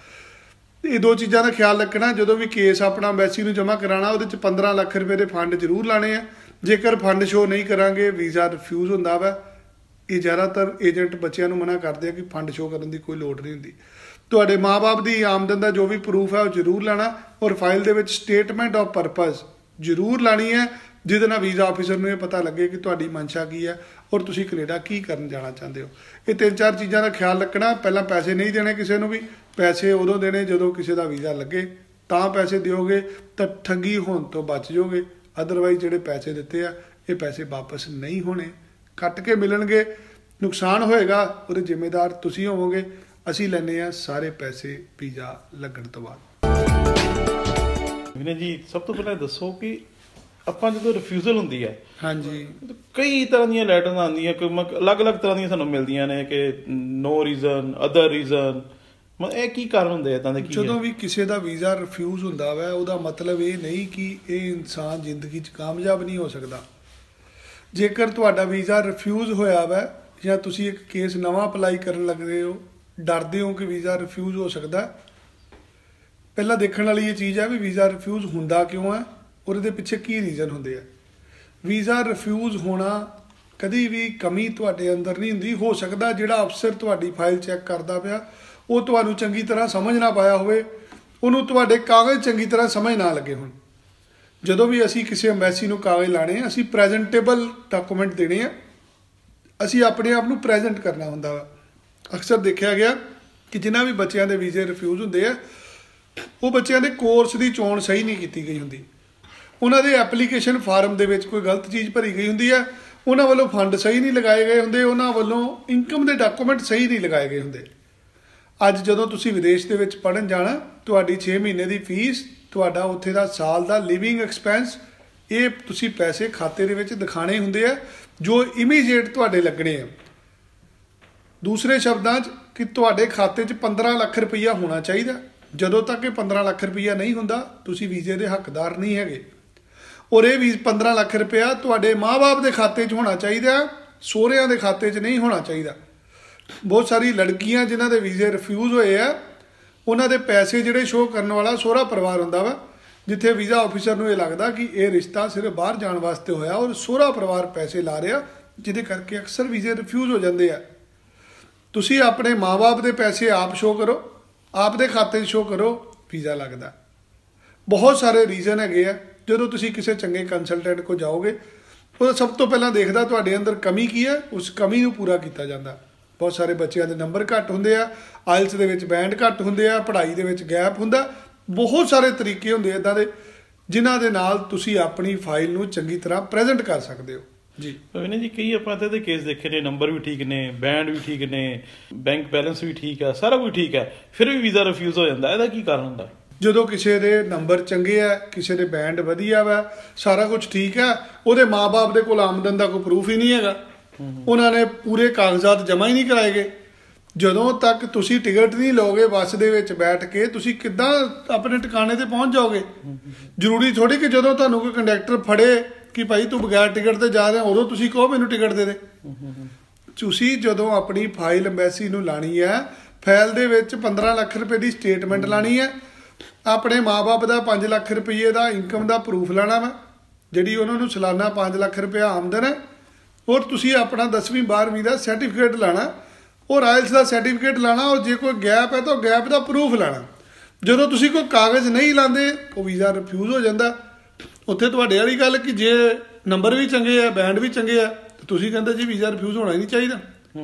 ਇਹ 2 ਚੀਜ਼ਾਂ ਦਾ ਖਿਆਲ ਰੱਖਣਾ। ਜਦੋਂ ਵੀ ਕੇਸ ਆਪਣਾ ਐਮਬੈਸੀ ਨੂੰ ਜਮ੍ਹਾਂ ਕਰਾਉਣਾ, ਉਹਦੇ 'ਚ 15 ਲੱਖ ਰੁਪਏ ਦੇ ਫੰਡ ਜ਼ਰੂਰ ਲਾਣੇ ਆ। ਜੇਕਰ ਫੰਡ ਸ਼ੋਅ ਨਹੀਂ ਕਰਾਂਗੇ, ਵੀਜ਼ਾ ਰਿਫਿਊਜ਼ ਹੁੰਦਾ ਵਾ। ਇਹ ਜ਼ਿਆਦਾਤਰ ਏਜੰਟ ਬੱਚਿਆਂ ਨੂੰ ਮਨਾ ਕਰਦੇ ਆ ਕਿ ਫੰਡ ਸ਼ੋਅ ਕਰਨ ਦੀ ਕੋਈ ਲੋੜ ਨਹੀਂ ਹੁੰਦੀ। ਤੁਹਾਡੇ ਮਾਂ-ਬਾਪ ਦੀ ਆਮਦਨ ਦਾ ਜੋ ਵੀ ਪ੍ਰੂਫ ਹੈ ਉਹ ਜ਼ਰੂਰ ਲਾਣਾ, ਔਰ ਫਾਈਲ ਦੇ ਵਿੱਚ ਸਟੇਟਮੈਂਟ ਆਫ ਪਰਪਸ ਜ਼ਰੂਰ ਲਾਣੀ ਹੈ, ਜਿਹਦੇ ਨਾਲ ਵੀਜ਼ਾ ਆਫਿਸਰ ਨੂੰ ਇਹ ਪਤਾ ਲੱਗੇ ਕਿ ਤੁਹਾਡੀ ਮਨਸ਼ਾ ਕੀ ਹੈ ਔਰ ਤੁਸੀਂ ਕੈਨੇਡਾ ਕੀ ਕਰਨ ਜਾਣਾ ਚਾਹੁੰਦੇ ਹੋ। ਇਹ 3-4 ਚੀਜ਼ਾਂ ਦਾ ਖਿਆਲ ਰੱਖਣਾ। ਪਹਿਲਾਂ ਪੈਸੇ ਨਹੀਂ ਦੇਣੇ ਕਿਸੇ ਨੂੰ ਵੀ। ਪੈਸੇ ਉਦੋਂ ਦੇਣੇ ਜਦੋਂ ਕਿਸੇ ਦਾ ਵੀਜ਼ਾ ਲੱਗੇ, ਤਾਂ ਪੈਸੇ ਦਿਓਗੇ ਤਾਂ ਠੱਗੀ ਹੋਣ ਤੋਂ ਬਚ ਜਾਓਗੇ। ਅਦਰਵਾਈਜ਼ ਜਿਹੜੇ ਪੈਸੇ ਦਿੱਤੇ ਆ, ਇਹ ਪੈਸੇ ਵਾਪਸ ਨਹੀਂ ਹੋਣੇ, ਕੱਟ ਕੇ ਮਿਲਣਗੇ। ਨੁਕਸਾਨ ਹੋਏਗਾ, ਉਹਦੇ ਜ਼ਿੰਮੇਦਾਰ ਤੁਸੀਂ ਹੋਵੋਗੇ। ਅਸੀਂ ਲੈਂਦੇ ਹਾਂ ਸਾਰੇ ਪੈਸੇ ਵੀਜ਼ਾ ਲੱਗਣ ਤੋਂ ਬਾਅਦ। ਵਿਨੇ ਜੀ, ਸਭ ਤੋਂ ਪਹਿਲਾਂ ਦੱਸੋ ਕਿ ਆਪਾਂ ਜਦੋਂ ਰਿਫਿਊਜ਼ਲ ਹੁੰਦੀ ਹੈ, ਹਾਂਜੀ, ਕਈ ਤਰ੍ਹਾਂ ਦੀਆਂ ਲੈਟਰਾਂ ਆਉਂਦੀਆਂ, ਕੋਈ ਅਲੱਗ-ਅਲੱਗ ਤਰ੍ਹਾਂ ਦੀਆਂ ਸਾਨੂੰ ਮਿਲਦੀਆਂ ਨੇ ਕਿ ਨੋ ਰੀਜ਼ਨ, ਅਦਰ ਰੀਜ਼ਨ। ਇਹ ਕੀ ਕਾਰਨ ਹੁੰਦੇ ਇਦਾਂ ਦੇ? ਜਦੋਂ ਵੀ ਕਿਸੇ ਦਾ ਵੀਜ਼ਾ ਰਿਫਿਊਜ਼ ਹੁੰਦਾ ਵਾ, ਉਹਦਾ ਮਤਲਬ ਇਹ ਨਹੀਂ ਕਿ ਇਹ ਇਨਸਾਨ ਜ਼ਿੰਦਗੀ 'ਚ ਕਾਮਯਾਬ ਨਹੀਂ ਹੋ ਸਕਦਾ। ਜੇਕਰ ਤੁਹਾਡਾ ਵੀਜ਼ਾ ਰਿਫਿਊਜ਼ ਹੋਇਆ ਵਾ, ਜਾਂ ਤੁਸੀਂ ਇੱਕ ਕੇਸ ਨਵਾਂ ਅਪਲਾਈ ਕਰਨ ਲੱਗਦੇ ਹੋ, ਡਰਦੇ ਹੋ ਕਿ ਵੀਜ਼ਾ ਰਿਫਿਊਜ਼ ਹੋ ਸਕਦਾ, ਪਹਿਲਾਂ ਦੇਖਣ ਵਾਲੀ ਇਹ ਚੀਜ਼ ਹੈ ਵੀ ਵੀਜ਼ਾ ਰਿਫਿਊਜ਼ ਹੁੰਦਾ ਕਿਉਂ ਹੈ ਔਰ ਇਹਦੇ ਪਿੱਛੇ ਕੀ ਰੀਜ਼ਨ ਹੁੰਦੇ ਆ। ਵੀਜ਼ਾ ਰਿਫਿਊਜ਼ ਹੋਣਾ ਕਦੀ ਵੀ ਕਮੀ ਤੁਹਾਡੇ ਅੰਦਰ ਨਹੀਂ ਹੁੰਦੀ। ਹੋ ਸਕਦਾ ਜਿਹੜਾ ਅਫਸਰ ਤੁਹਾਡੀ ਫਾਈਲ ਚੈੱਕ ਕਰਦਾ ਪਿਆ ਉਹ ਤੁਹਾਨੂੰ ਚੰਗੀ ਤਰ੍ਹਾਂ ਸਮਝ ਨਾ ਪਾਇਆ ਹੋਵੇ, ਉਹਨੂੰ ਤੁਹਾਡੇ ਕਾਗਜ਼ ਚੰਗੀ ਤਰ੍ਹਾਂ ਸਮਝ ਨਾ ਲੱਗੇ ਹੋਣ। ਜਦੋਂ ਵੀ ਅਸੀਂ ਕਿਸੇ ਐਮਬੈਸੀ ਨੂੰ ਕਾਗਜ਼ ਲਾਣੇ ਆ, ਅਸੀਂ ਪ੍ਰੈਜ਼ੈਂਟੇਬਲ ਡਾਕੂਮੈਂਟ ਦੇਣੇ ਆ, ਅਸੀਂ ਆਪਣੇ ਆਪ ਨੂੰ ਪ੍ਰੈਜ਼ੈਂਟ ਕਰਨਾ ਹੁੰਦਾ ਵਾ। ਅਕਸਰ ਦੇਖਿਆ ਗਿਆ ਕਿ ਜਿਨ੍ਹਾਂ ਵੀ ਬੱਚਿਆਂ ਦੇ ਵੀਜ਼ੇ ਰਿਫਿਊਜ਼ ਹੁੰਦੇ ਆ ਉਹ ਬੱਚਿਆਂ ਦੇ ਕੋਰਸ ਦੀ ਚੋਣ ਸਹੀ ਨਹੀਂ ਕੀਤੀ ਗਈ ਹੁੰਦੀ, ਉਹਨਾਂ ਦੇ ਐਪਲੀਕੇਸ਼ਨ ਫਾਰਮ ਦੇ ਵਿੱਚ ਕੋਈ ਗਲਤ ਚੀਜ਼ ਭਰੀ ਗਈ ਹੁੰਦੀ ਹੈ, ਉਹਨਾਂ ਵੱਲੋਂ ਫੰਡ ਸਹੀ ਨਹੀਂ ਲਗਾਏ ਗਏ ਹੁੰਦੇ, ਉਹਨਾਂ ਵੱਲੋਂ ਇਨਕਮ ਦੇ ਡਾਕੂਮੈਂਟ ਸਹੀ ਨਹੀਂ ਲਗਾਏ ਗਏ ਹੁੰਦੇ। ਅੱਜ ਜਦੋਂ ਤੁਸੀਂ ਵਿਦੇਸ਼ ਦੇ ਵਿੱਚ ਪੜ੍ਹਨ ਜਾਣਾ, ਤੁਹਾਡੀ 6 ਮਹੀਨੇ ਦੀ ਫੀਸ, ਤੁਹਾਡਾ ਉੱਥੇ ਦਾ ਸਾਲ ਦਾ ਲਿਵਿੰਗ ਐਕਸਪੈਂਸ, ਇਹ ਤੁਸੀਂ ਪੈਸੇ ਖਾਤੇ ਦੇ ਵਿੱਚ ਦਿਖਾਣੇ ਹੁੰਦੇ ਆ ਜੋ ਇਮੀਡੀਏਟ ਤੁਹਾਡੇ ਲੱਗਣੇ ਆ। ਦੂਸਰੇ ਸ਼ਬਦਾਂ 'ਚ ਕਿ ਤੁਹਾਡੇ ਖਾਤੇ 'ਚ 15 ਲੱਖ ਰੁਪਈਆ ਹੋਣਾ ਚਾਹੀਦਾ। ਜਦੋਂ ਤੱਕ ਇਹ 15 ਲੱਖ ਰੁਪਈਆ ਨਹੀਂ ਹੁੰਦਾ ਤੁਸੀਂ ਵੀਜ਼ੇ ਦੇ ਹੱਕਦਾਰ ਨਹੀਂ ਹੈਗੇ। ਔਰ ਇਹ ਵੀ 15 ਲੱਖ ਰੁਪਇਆ ਤੁਹਾਡੇ ਮਾਂ-ਬਾਪ ਦੇ ਖਾਤੇ 'ਚ ਹੋਣਾ ਚਾਹੀਦਾ, ਸਹੁਰਿਆਂ ਦੇ ਖਾਤੇ 'ਚ ਨਹੀਂ ਹੋਣਾ ਚਾਹੀਦਾ। ਬਹੁਤ ਸਾਰੀ ਲੜਕੀਆਂ ਜਿਨ੍ਹਾਂ ਦੇ ਵੀਜ਼ੇ ਰਿਫਿਊਜ਼ ਹੋਏ ਆ, ਉਹਨਾਂ ਦੇ ਪੈਸੇ ਜਿਹੜੇ ਸ਼ੋਅ ਕਰਨ ਵਾਲਾ ਸਹੁਰਾ ਪਰਿਵਾਰ ਹੁੰਦਾ ਵਾ, ਜਿੱਥੇ ਵੀਜ਼ਾ ਆਫਿਸਰ ਨੂੰ ਇਹ ਲੱਗਦਾ ਕਿ ਇਹ ਰਿਸ਼ਤਾ ਸਿਰਫ ਬਾਹਰ ਜਾਣ ਵਾਸਤੇ ਹੋਇਆ ਔਰ ਸਹੁਰਾ ਪਰਿਵਾਰ ਪੈਸੇ ਲਾ ਰਿਹਾ, ਜਿਹਦੇ ਕਰਕੇ ਅਕਸਰ ਵੀਜ਼ੇ ਰਿਫਿਊਜ਼ ਹੋ ਜਾਂਦੇ ਆ। ਤੁਸੀਂ ਆਪਣੇ ਮਾਂ-ਬਾਪ ਦੇ ਪੈਸੇ ਆਪ ਸ਼ੋਅ ਕਰੋ, ਆਪ ਦੇ ਖਾਤੇ 'ਚ ਸ਼ੋਅ ਕਰੋ, ਵੀਜ਼ਾ ਲੱਗਦਾ। ਬਹੁਤ ਸਾਰੇ ਰੀਜ਼ਨ ਹੈਗੇ ਆ। ਜਦੋਂ ਤੁਸੀਂ ਕਿਸੇ ਚੰਗੇ ਕੰਸਲਟੈਂਟ ਕੋਲ ਜਾਓਗੇ, ਉਹ ਸਭ ਤੋਂ ਪਹਿਲਾਂ ਦੇਖਦਾ ਤੁਹਾਡੇ ਅੰਦਰ ਕਮੀ ਕੀ ਹੈ, ਉਸ ਕਮੀ ਨੂੰ ਪੂਰਾ ਕੀਤਾ ਜਾਂਦਾ। ਬਹੁਤ ਸਾਰੇ ਬੱਚਿਆਂ ਦੇ ਨੰਬਰ ਘੱਟ ਹੁੰਦੇ ਆ, ਆਇਲਸ ਦੇ ਵਿੱਚ ਬੈਂਡ ਘੱਟ ਹੁੰਦੇ ਆ, ਪੜ੍ਹਾਈ ਦੇ ਵਿੱਚ ਗੈਪ ਹੁੰਦਾ, ਬਹੁਤ ਸਾਰੇ ਤਰੀਕੇ ਹੁੰਦੇ ਇੱਦਾਂ ਦੇ ਜਿਨ੍ਹਾਂ ਦੇ ਨਾਲ ਤੁਸੀਂ ਆਪਣੀ ਫਾਈਲ ਨੂੰ ਚੰਗੀ ਤਰ੍ਹਾਂ ਪ੍ਰੈਜ਼ੈਂਟ ਕਰ ਸਕਦੇ ਹੋ। ਜੀ ਵਿਨੇ ਜੀ, ਕਈ ਆਪਾਂ ਤੇ ਕੇਸ ਦੇਖੇ ਨੇ, ਨੰਬਰ ਵੀ ਠੀਕ ਨੇ, ਬੈਂਡ ਵੀ ਠੀਕ ਨੇ, ਬੈਂਕ ਬੈਲੈਂਸ ਵੀ ਠੀਕ ਹੈ, ਸਾਰਾ ਕੁਝ ਠੀਕ ਹੈ, ਫਿਰ ਵੀ ਵੀਜ਼ਾ ਰਿਫਿਊਜ਼ ਹੋ ਜਾਂਦਾ। ਇਹਦਾ ਕੀ ਕਾਰਨ ਹੁੰਦਾ? ਜਦੋਂ ਕਿਸੇ ਦੇ ਨੰਬਰ ਚੰਗੇ ਆ, ਕਿਸੇ ਦੇ ਬੈਂਡ ਵਧੀਆ ਵਾ, ਸਾਰਾ ਕੁਝ ਠੀਕ ਹੈ, ਉਹਦੇ ਮਾਂ-ਬਾਪ ਦੇ ਕੋਲ ਆਮਦਨ ਦਾ ਕੋਈ ਪ੍ਰੂਫ ਹੀ ਨਹੀਂ ਹੈਗਾ, ਉਹਨਾਂ ਨੇ ਪੂਰੇ ਕਾਗਜ਼ਾਤ ਜਮ੍ਹਾਂ ਹੀ ਨਹੀਂ ਕਰਾਏ ਗਏ। ਜਦੋਂ ਤੱਕ ਤੁਸੀਂ ਟਿਕਟ ਨਹੀਂ ਲਓਗੇ ਬੱਸ ਦੇ ਵਿੱਚ ਬੈਠ ਕੇ, ਤੁਸੀਂ ਕਿੱਦਾਂ ਆਪਣੇ ਟਿਕਾਣੇ ਤੇ ਪਹੁੰਚ ਜਾਓਗੇ? ਜ਼ਰੂਰੀ ਥੋੜੀ ਕਿ ਜਦੋਂ ਤੁਹਾਨੂੰ ਕੋਈ ਕੰਡਕਟਰ ਫੜੇ ਕਿ ਭਾਈ ਤੂੰ ਬਗੈਰ ਟਿਕਟ ਤੇ ਜਾ ਰਿਹਾ, ਉਦੋਂ ਤੁਸੀਂ ਕਹੋ ਮੈਨੂੰ ਟਿਕਟ ਦੇ ਦੇ। ਤੁਸੀਂ ਜਦੋਂ ਆਪਣੀ ਫਾਈਲ ਐਮਬੈਸੀ ਨੂੰ ਲਾਣੀ ਹੈ, ਫਾਈਲ ਦੇ ਵਿੱਚ 15 ਲੱਖ ਰੁਪਏ ਦੀ ਸਟੇਟਮੈਂਟ ਲਾਣੀ ਹੈ, ਆਪਣੇ ਮਾਂ-ਬਾਪ ਦਾ 5 ਲੱਖ ਰੁਪਏ ਦਾ ਇਨਕਮ ਦਾ ਪ੍ਰੂਫ ਲਾਣਾ ਵਾ, ਜਿਹੜੀ ਉਹਨਾਂ ਨੂੰ ਸਾਲਾਨਾ 5 ਲੱਖ ਰੁਪਇਆ ਆਮਦਨ ਹੈ, ਔਰ ਤੁਸੀਂ ਆਪਣਾ 10ਵੀਂ 12ਵੀਂ ਦਾ ਸਰਟੀਫਿਕੇਟ ਲਾਣਾ, ਔਰ ਆਇਲਸ ਦਾ ਸਰਟੀਫਿਕੇਟ ਲਾਣਾ, ਔਰ ਜੇ ਕੋਈ ਗੈਪ ਹੈ ਤਾਂ ਗੈਪ ਦਾ ਪ੍ਰੂਫ ਲਾਣਾ। ਜਦੋਂ ਤੁਸੀਂ ਕੋਈ ਕਾਗਜ਼ ਨਹੀਂ ਲਾਉਂਦੇ ਉਹ ਵੀਜ਼ਾ ਰਿਫਿਊਜ਼ ਹੋ ਜਾਂਦਾ। ਉੱਥੇ ਤੁਹਾਡੇ ਵਾਲੀ ਗੱਲ ਕਿ ਜੇ ਨੰਬਰ ਵੀ ਚੰਗੇ ਆ, ਬੈਂਡ ਵੀ ਚੰਗੇ ਆ, ਤਾਂ ਤੁਸੀਂ ਕਹਿੰਦੇ ਜੀ ਵੀਜ਼ਾ ਰਿਫਿਊਜ਼ ਹੋਣਾ ਹੀ ਨਹੀਂ ਚਾਹੀਦਾ।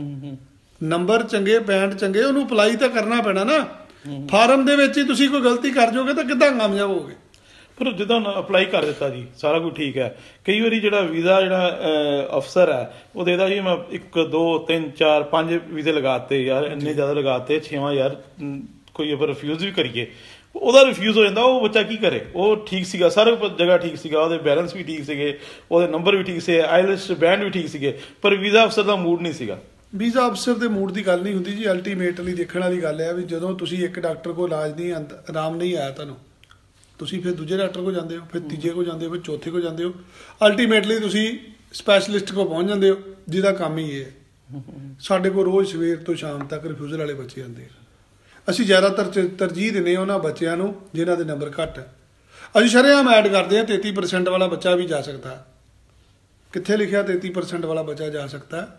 ਨੰਬਰ ਚੰਗੇ, ਬੈਂਡ ਚੰਗੇ, ਉਹਨੂੰ ਅਪਲਾਈ ਤਾਂ ਕਰਨਾ ਪੈਣਾ ਨਾ। ਫਾਰਮ ਦੇ ਵਿੱਚ ਹੀ ਤੁਸੀਂ ਕੋਈ ਗਲਤੀ ਕਰ ਜਾਓਗੇ ਤਾਂ ਕਿੱਦਾਂ ਕਾਮਯਾਬ ਹੋਗੇ? ਪਰ ਜਿੱਦਾਂ ਅਪਲਾਈ ਕਰ ਦਿੱਤਾ ਜੀ, ਸਾਰਾ ਕੁਝ ਠੀਕ ਹੈ, ਕਈ ਵਾਰੀ ਜਿਹੜਾ ਵੀਜ਼ਾ ਜਿਹੜਾ ਅਫਸਰ ਹੈ ਉਹ ਦੇਦਾ ਜੀ ਮੈਂ 1 2 3 4 5 ਵੀਜ਼ੇ ਲਗਾਤੇ ਯਾਰ, ਇੰਨੇ ਜ਼ਿਆਦਾ ਲਗਾਤੇ, 6ਵਾਂ ਯਾਰ ਕੋਈ ਆਪਾਂ ਰਿਫਿਊਜ਼ ਵੀ ਕਰੀਏ, ਉਹਦਾ ਰਿਫਿਊਜ਼ ਹੋ ਜਾਂਦਾ। ਉਹ ਬੱਚਾ ਕੀ ਕਰੇ? ਉਹ ਠੀਕ ਸੀਗਾ, ਸਾਰੇ ਜਗ੍ਹਾ ਠੀਕ ਸੀਗਾ, ਉਹਦੇ ਬੈਲੈਂਸ ਵੀ ਠੀਕ ਸੀਗੇ, ਉਹਦੇ ਨੰਬਰ ਵੀ ਠੀਕ ਸੀ, ਆਈਲੈਟਸ ਬੈਂਡ ਵੀ ਠੀਕ ਸੀਗੇ, ਪਰ ਵੀਜ਼ਾ ਅਫਸਰ ਦਾ ਮੂਡ ਨਹੀਂ ਸੀਗਾ। ਵੀਜ਼ਾ ਅਫਸਰ ਦੇ ਮੂਡ ਦੀ ਗੱਲ ਨਹੀਂ ਹੁੰਦੀ ਜੀ। ਅਲਟੀਮੇਟਲੀ ਦੇਖਣ ਵਾਲੀ ਗੱਲ ਹੈ ਵੀ ਜਦੋਂ ਤੁਸੀਂ ਇੱਕ ਡਾਕਟਰ ਕੋਲ ਇਲਾਜ ਨਹੀਂ ਆਰਾਮ ਨਹੀਂ ਆਇਆ ਤੁਹਾਨੂੰ, ਤੁਸੀਂ ਫਿਰ ਦੂਜੇ ਡਾਕਟਰ ਕੋਲ ਜਾਂਦੇ ਹੋ, ਫਿਰ ਤੀਜੇ ਕੋਲ ਜਾਂਦੇ ਹੋ, ਫਿਰ ਚੌਥੇ ਕੋਲ ਜਾਂਦੇ ਹੋ, ਅਲਟੀਮੇਟਲੀ ਤੁਸੀਂ ਸਪੈਸ਼ਲਿਸਟ ਕੋਲ ਪਹੁੰਚ ਜਾਂਦੇ ਹੋ ਜਿਹਦਾ ਕੰਮ ਹੀ ਇਹ ਹੈ। ਸਾਡੇ ਕੋਲ ਰੋਜ਼ ਸਵੇਰ ਤੋਂ ਸ਼ਾਮ ਤੱਕ ਰਿਫਿਊਜ਼ਲ ਵਾਲੇ ਬੱਚੇ ਆਉਂਦੇ ਆ। ਅਸੀਂ ਜ਼ਿਆਦਾਤਰ ਤਰਜੀਹ ਦਿੰਦੇ ਹਾਂ ਉਹਨਾਂ ਬੱਚਿਆਂ ਨੂੰ ਜਿਨ੍ਹਾਂ ਦੇ ਨੰਬਰ ਘੱਟ ਹੈ। ਅਸੀਂ ਸ਼ਰੇਆਮ ਐਡ ਕਰਦੇ ਹਾਂ 33% ਵਾਲਾ ਬੱਚਾ ਵੀ ਜਾ ਸਕਦਾ। ਕਿੱਥੇ ਲਿਖਿਆ 33% ਵਾਲਾ ਬੱਚਾ ਜਾ ਸਕਦਾ?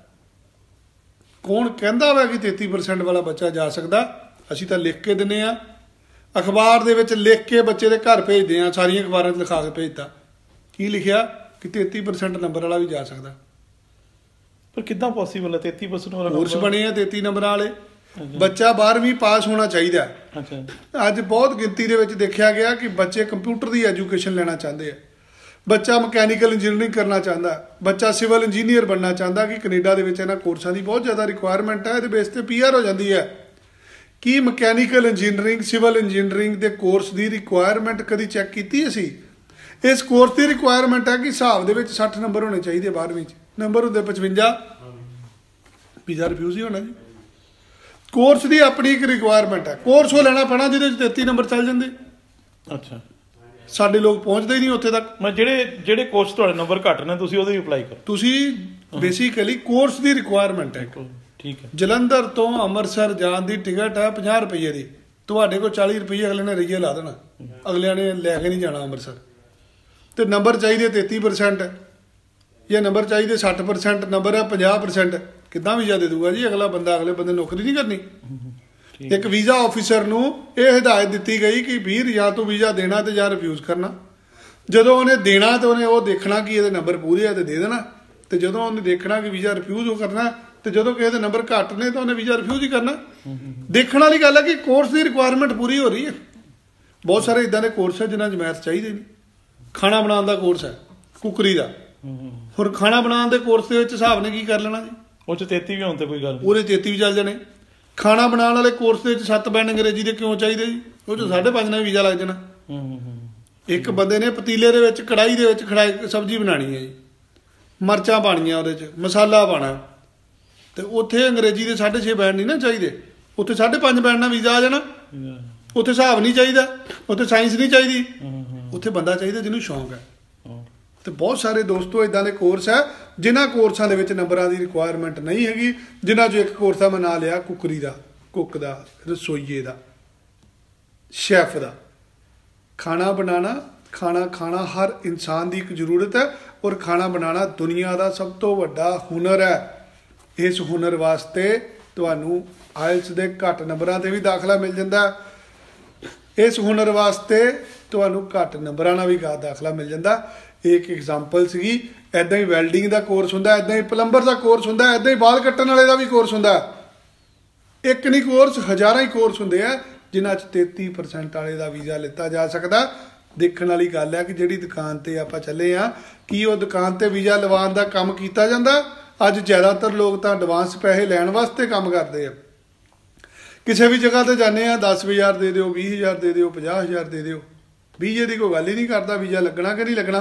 ਕੌਣ ਕਹਿੰਦਾ ਵਾ ਕਿ 33% ਵਾਲਾ ਬੱਚਾ ਜਾ ਸਕਦਾ? ਅਸੀਂ ਤਾਂ ਲਿਖ ਕੇ ਦਿੰਦੇ ਹਾਂ, ਅਖਬਾਰ ਦੇ ਵਿੱਚ ਲਿਖ ਕੇ ਬੱਚੇ ਦੇ ਘਰ ਭੇਜਦੇ ਹਾਂ, ਸਾਰੀਆਂ ਅਖਬਾਰਾਂ 'ਚ ਲਿਖਾ ਕੇ ਭੇਜਤਾ। ਕੀ ਲਿਖਿਆ ਕਿ 33% ਨੰਬਰ ਵਾਲਾ ਵੀ ਜਾ ਸਕਦਾ। ਪਰ ਕਿੱਦਾਂ ਪੋਸੀਬਲ ਹੈ 33% ਵਾਲਾ? ਕੋਰਸ ਬਣੇ ਆ 33 ਨੰਬਰਾਂ ਵਾਲੇ। ਬੱਚਾ 12ਵੀਂ ਪਾਸ ਹੋਣਾ ਚਾਹੀਦਾ। ਅੱਜ ਬਹੁਤ ਗਿਣਤੀ ਦੇ ਵਿੱਚ ਦੇਖਿਆ ਗਿਆ ਕਿ ਬੱਚੇ ਕੰਪਿਊਟਰ ਦੀ ਐਜੂਕੇਸ਼ਨ ਲੈਣਾ ਚਾਹੁੰਦੇ ਆ, ਬੱਚਾ ਮਕੈਨੀਕਲ ਇੰਜੀਨੀਅਰਿੰਗ ਕਰਨਾ ਚਾਹੁੰਦਾ, ਬੱਚਾ ਸਿਵਲ ਇੰਜੀਨੀਅਰ ਬਣਨਾ ਚਾਹੁੰਦਾ। ਕਿ ਕੈਨੇਡਾ ਦੇ ਵਿੱਚ ਇਹਨਾਂ ਕੋਰਸਾਂ ਦੀ ਬਹੁਤ ਜ਼ਿਆਦਾ ਰਿਕੁਆਇਰਮੈਂਟ ਹੈ, ਇਹਦੇ ਬੇਸ ਤੇ PR ਹੋ ਜਾਂਦੀ ਹੈ। ਕੀ ਮਕੈਨੀਕਲ ਇੰਜੀਨੀਅਰਿੰਗ, ਸਿਵਲ ਇੰਜੀਨੀਅਰਿੰਗ ਦੇ ਕੋਰਸ ਦੀ ਰਿਕੁਆਇਰਮੈਂਟ ਕਦੀ ਚੈੱਕ ਕੀਤੀ ਅਸੀਂ? ਇਸ ਕੋਰਸ ਦੀ ਰਿਕੁਆਇਰਮੈਂਟ ਹੈ ਕਿ ਹਿਸਾਬ ਦੇ ਵਿੱਚ 60 ਨੰਬਰ ਹੋਣੇ ਚਾਹੀਦੇ, 12ਵੀਂ 'ਚ ਨੰਬਰ ਹੁੰਦੇ 55, ਵੀਜ਼ਾ ਰਿਫਿਊਜ਼ ਹੀ ਹੋਣਾ ਜੀ। ਕੋਰਸ ਦੀ ਆਪਣੀ ਇੱਕ ਰਿਕੁਆਇਰਮੈਂਟ ਹੈ, ਕੋਰਸ ਉਹ ਲੈਣਾ ਪੈਣਾ ਜਿਹਦੇ 'ਚ 33 ਨੰਬਰ ਚੱਲ ਜਾਂਦੇ। ਅੱਛਾ, ਸਾਡੇ ਲੋਕ ਪਹੁੰਚਦੇ ਹੀ ਨਹੀਂ ਉੱਥੇ ਤੱਕ। ਮੈਂ ਜਿਹੜੇ ਕੋਰਸ ਤੁਹਾਡੇ ਨੰਬਰ ਘੱਟ ਨੇ ਤੁਸੀਂ ਉਹਦੇ ਵੀ ਅਪਲਾਈ ਕਰੋ। ਤੁਸੀਂ ਬੇਸਿਕਲੀ ਕੋਰਸ ਦੀ ਰਿਕੁਆਇਰਮੈਂਟ ਹੈ। ਠੀਕ ਹੈ। ਜਲੰਧਰ ਤੋਂ ਅੰਮ੍ਰਿਤਸਰ ਜਾਣ ਦੀ ਟਿਕਟ ਹੈ 50 ਰੁਪਏ ਦੀ, ਤੁਹਾਡੇ ਕੋਲ 40 ਰੁਪਏ ਅਗਲੇ ਨੇ ਰਈਏ ਲਾ ਦੇਣਾ, ਅਗਲਿਆਂ ਨੇ ਲੈ ਕੇ ਨਹੀਂ ਜਾਣਾ ਅੰਮ੍ਰਿਤਸਰ। ਤੇ ਨੰਬਰ ਚਾਹੀਦੇ 33% ਜਾਂ ਨੰਬਰ ਚਾਹੀਦੇ 60%, ਨੰਬਰ ਹੈ 50%, ਕਿੱਦਾਂ ਵੀਜ਼ਾ ਦੇ ਦੂਗਾ ਜੀ ਅਗਲਾ ਬੰਦਾ? ਅਗਲੇ ਬੰਦੇ ਨੌਕਰੀ ਨਹੀਂ ਕਰਨੀ। ਇੱਕ ਵੀਜ਼ਾ ਆਫਿਸਰ ਨੂੰ ਇਹ ਹਦਾਇਤ ਦਿੱਤੀ ਗਈ ਕਿ ਵੀਰ ਜਾਂ ਤੂੰ ਵੀਜ਼ਾ ਦੇਣਾ ਤੇ ਜਾਂ ਰਿਫਿਊਜ਼ ਕਰਨਾ। ਜਦੋਂ ਉਹਨੇ ਦੇਣਾ ਤੇ ਉਹਨੇ ਉਹ ਦੇਖਣਾ ਕਿ ਇਹਦੇ ਨੰਬਰ ਪੂਰੇ ਆ ਤੇ ਦੇ ਦੇਣਾ, ਤੇ ਜਦੋਂ ਉਹਨੇ ਦੇਖਣਾ ਕਿ ਵੀਜ਼ਾ ਰਿਫਿਊਜ਼ ਕਰਨਾ, ਤੇ ਜਦੋਂ ਕਿਸੇ ਦੇ ਨੰਬਰ ਘੱਟ ਨੇ ਤਾਂ ਉਹਨੇ ਵੀਜ਼ਾ ਰਿਫਿਊਜ਼ ਹੀ ਕਰਨਾ। ਦੇਖਣ ਵਾਲੀ ਗੱਲ ਹੈ ਕਿ ਕੋਰਸ ਦੀ ਰਿਕੁਆਇਰਮੈਂਟ ਪੂਰੀ ਹੋ ਰਹੀ ਹੈ। ਬਹੁਤ ਸਾਰੇ ਇਦਾਂ ਦੇ ਕੋਰਸ ਹੈ ਜਿਨ੍ਹਾਂ 'ਚ ਮੈਥ ਚਾਹੀਦੇ ਨਹੀਂ। ਖਾਣਾ ਬਣਾਉਣ ਦਾ ਕੋਰਸ ਹੈ, ਕੁਕਰੀ ਦਾ, ਹੁਣ ਖਾਣਾ ਬਣਾਉਣ ਦੇ ਕੋਰਸ ਦੇ ਵਿੱਚ ਹਿਸਾਬ ਨੇ ਕੀ ਕਰ ਲੈਣਾ ਜੀ? ਉਹ 'ਚ 33 ਵੀ ਹੋਣ ਤੇ ਕੋਈ ਗੱਲ, ਪੂਰੇ 33 ਵੀ ਚੱਲ ਜਾਣੇ। ਖਾਣਾ ਬਣਾਉਣ ਵਾਲੇ ਕੋਰਸ ਦੇ ਵਿੱਚ 7 ਬੈਂਡ ਅੰਗਰੇਜ਼ੀ ਦੇ ਕਿਉਂ ਚਾਹੀਦੇ ਜੀ? ਉਹ 'ਚ 5.5 ਨਾਲ ਵੀਜ਼ਾ ਲੱਗ ਜਾਣਾ। ਇੱਕ ਬੰਦੇ ਨੇ ਪਤੀਲੇ ਦੇ ਵਿੱਚ ਕੜਾਈ ਦੇ ਵਿੱਚ ਸਬਜ਼ੀ ਬਣਾਉਣੀ ਹੈ ਜੀ, ਮਿਰਚਾਂ ਪਾਣੀਆਂ, ਉਹਦੇ 'ਚ ਮਸਾਲਾ ਪਾਣਾ, ਤੇ ਉੱਥੇ ਅੰਗਰੇਜ਼ੀ ਦੇ 6.5 ਬੈਂਡ ਨਹੀਂ ਨਾ ਚਾਹੀਦੇ, ਉੱਥੇ 5.5 ਬੈਂਡ ਨਾਲ ਵੀਜ਼ਾ ਆ ਜਾਣਾ। ਉੱਥੇ ਹਿਸਾਬ ਨਹੀਂ ਚਾਹੀਦਾ, ਉੱਥੇ ਸਾਇੰਸ ਨਹੀਂ ਚਾਹੀਦੀ, ਉੱਥੇ ਬੰਦਾ ਚਾਹੀਦਾ ਜਿਹਨੂੰ ਸ਼ੌਂਕ ਹੈ। ਤੇ ਬਹੁਤ ਸਾਰੇ ਦੋਸਤੋ ਇਦਾਂ ਦੇ ਕੋਰਸ ਹੈ ਜਿਨ੍ਹਾਂ ਕੋਰਸਾਂ ਦੇ ਵਿੱਚ ਨੰਬਰਾਂ ਦੀ ਰਿਕੁਆਇਰਮੈਂਟ ਨਹੀਂ ਹੈਗੀ, ਜਿਨ੍ਹਾਂ 'ਚੋਂ ਇੱਕ ਕੋਰਸ ਦਾ ਮੈਂ ਨਾਂ ਲਿਆ ਕੁਕਰੀ ਦਾ, ਕੁੱਕ ਦਾ, ਰਸੋਈਏ ਦਾ, ਸ਼ੈਫ ਦਾ। ਖਾਣਾ ਬਣਾਉਣਾ, ਖਾਣਾ ਖਾਣਾ ਹਰ ਇਨਸਾਨ ਦੀ ਇੱਕ ਜ਼ਰੂਰਤ ਹੈ, ਔਰ ਖਾਣਾ ਬਣਾਉਣਾ ਦੁਨੀਆ ਦਾ ਸਭ ਤੋਂ ਵੱਡਾ ਹੁਨਰ ਹੈ। ਇਸ ਹੁਨਰ ਵਾਸਤੇ ਤੁਹਾਨੂੰ ਆਇਲਸ ਦੇ ਘੱਟ ਨੰਬਰਾਂ 'ਤੇ ਵੀ ਦਾਖਲਾ ਮਿਲ ਜਾਂਦਾ। ਇਸ ਹੁਨਰ ਵਾਸਤੇ ਤੁਹਾਨੂੰ ਘੱਟ ਨੰਬਰਾਂ ਨਾਲ ਵੀ ਦਾਖਲਾ ਮਿਲ ਜਾਂਦਾ। ਇਹ ਇੱਕ ਐਗਜ਼ਾਮਪਲ ਸੀਗੀ। ਇੱਦਾਂ ਹੀ ਵੈਲਡਿੰਗ ਦਾ ਕੋਰਸ ਹੁੰਦਾ, ਇੱਦਾਂ ਹੀ ਪਲੰਬਰ ਦਾ ਕੋਰਸ ਹੁੰਦਾ, ਇੱਦਾਂ ਹੀ ਬਾਲ ਕੱਟਣ ਵਾਲੇ ਦਾ ਵੀ ਕੋਰਸ ਹੁੰਦਾ। ਇੱਕ ਨਹੀਂ ਕੋਰਸ, ਹਜ਼ਾਰਾਂ ਹੀ ਕੋਰਸ ਹੁੰਦੇ ਆ ਜਿਨ੍ਹਾਂ 'ਚ 33% ਵਾਲੇ ਦਾ ਵੀਜ਼ਾ ਲਿੱਤਾ ਜਾ ਸਕਦਾ। ਦੇਖਣ ਵਾਲੀ ਗੱਲ ਹੈ ਕਿ ਜਿਹੜੀ ਦੁਕਾਨ 'ਤੇ ਆਪਾਂ ਚੱਲੇ ਆ, ਕੀ ਉਹ ਦੁਕਾਨ 'ਤੇ ਵੀਜ਼ਾ ਲਵਾਉਣ ਦਾ ਕੰਮ ਕੀਤਾ ਜਾਂਦਾ? ਅੱਜ ਜ਼ਿਆਦਾਤਰ ਲੋਕ ਤਾਂ ਐਡਵਾਂਸ ਪੈਸੇ ਲੈਣ ਵਾਸਤੇ ਕੰਮ ਕਰਦੇ ਆ। ਕਿਸੇ ਵੀ ਜਗ੍ਹਾ 'ਤੇ ਜਾਂਦੇ ਆ, 10,000 ਦੇ ਦਿਓ, 20,000 ਦੇ ਦਿਓ, 50,000 ਦੇ ਦਿਓ, ਵੀਜ਼ੇ ਦੀ ਕੋਈ ਗੱਲ ਹੀ ਨਹੀਂ ਕਰਦਾ ਵੀਜ਼ਾ ਲੱਗਣਾ ਕਿ ਨਹੀਂ ਲੱਗਣਾ।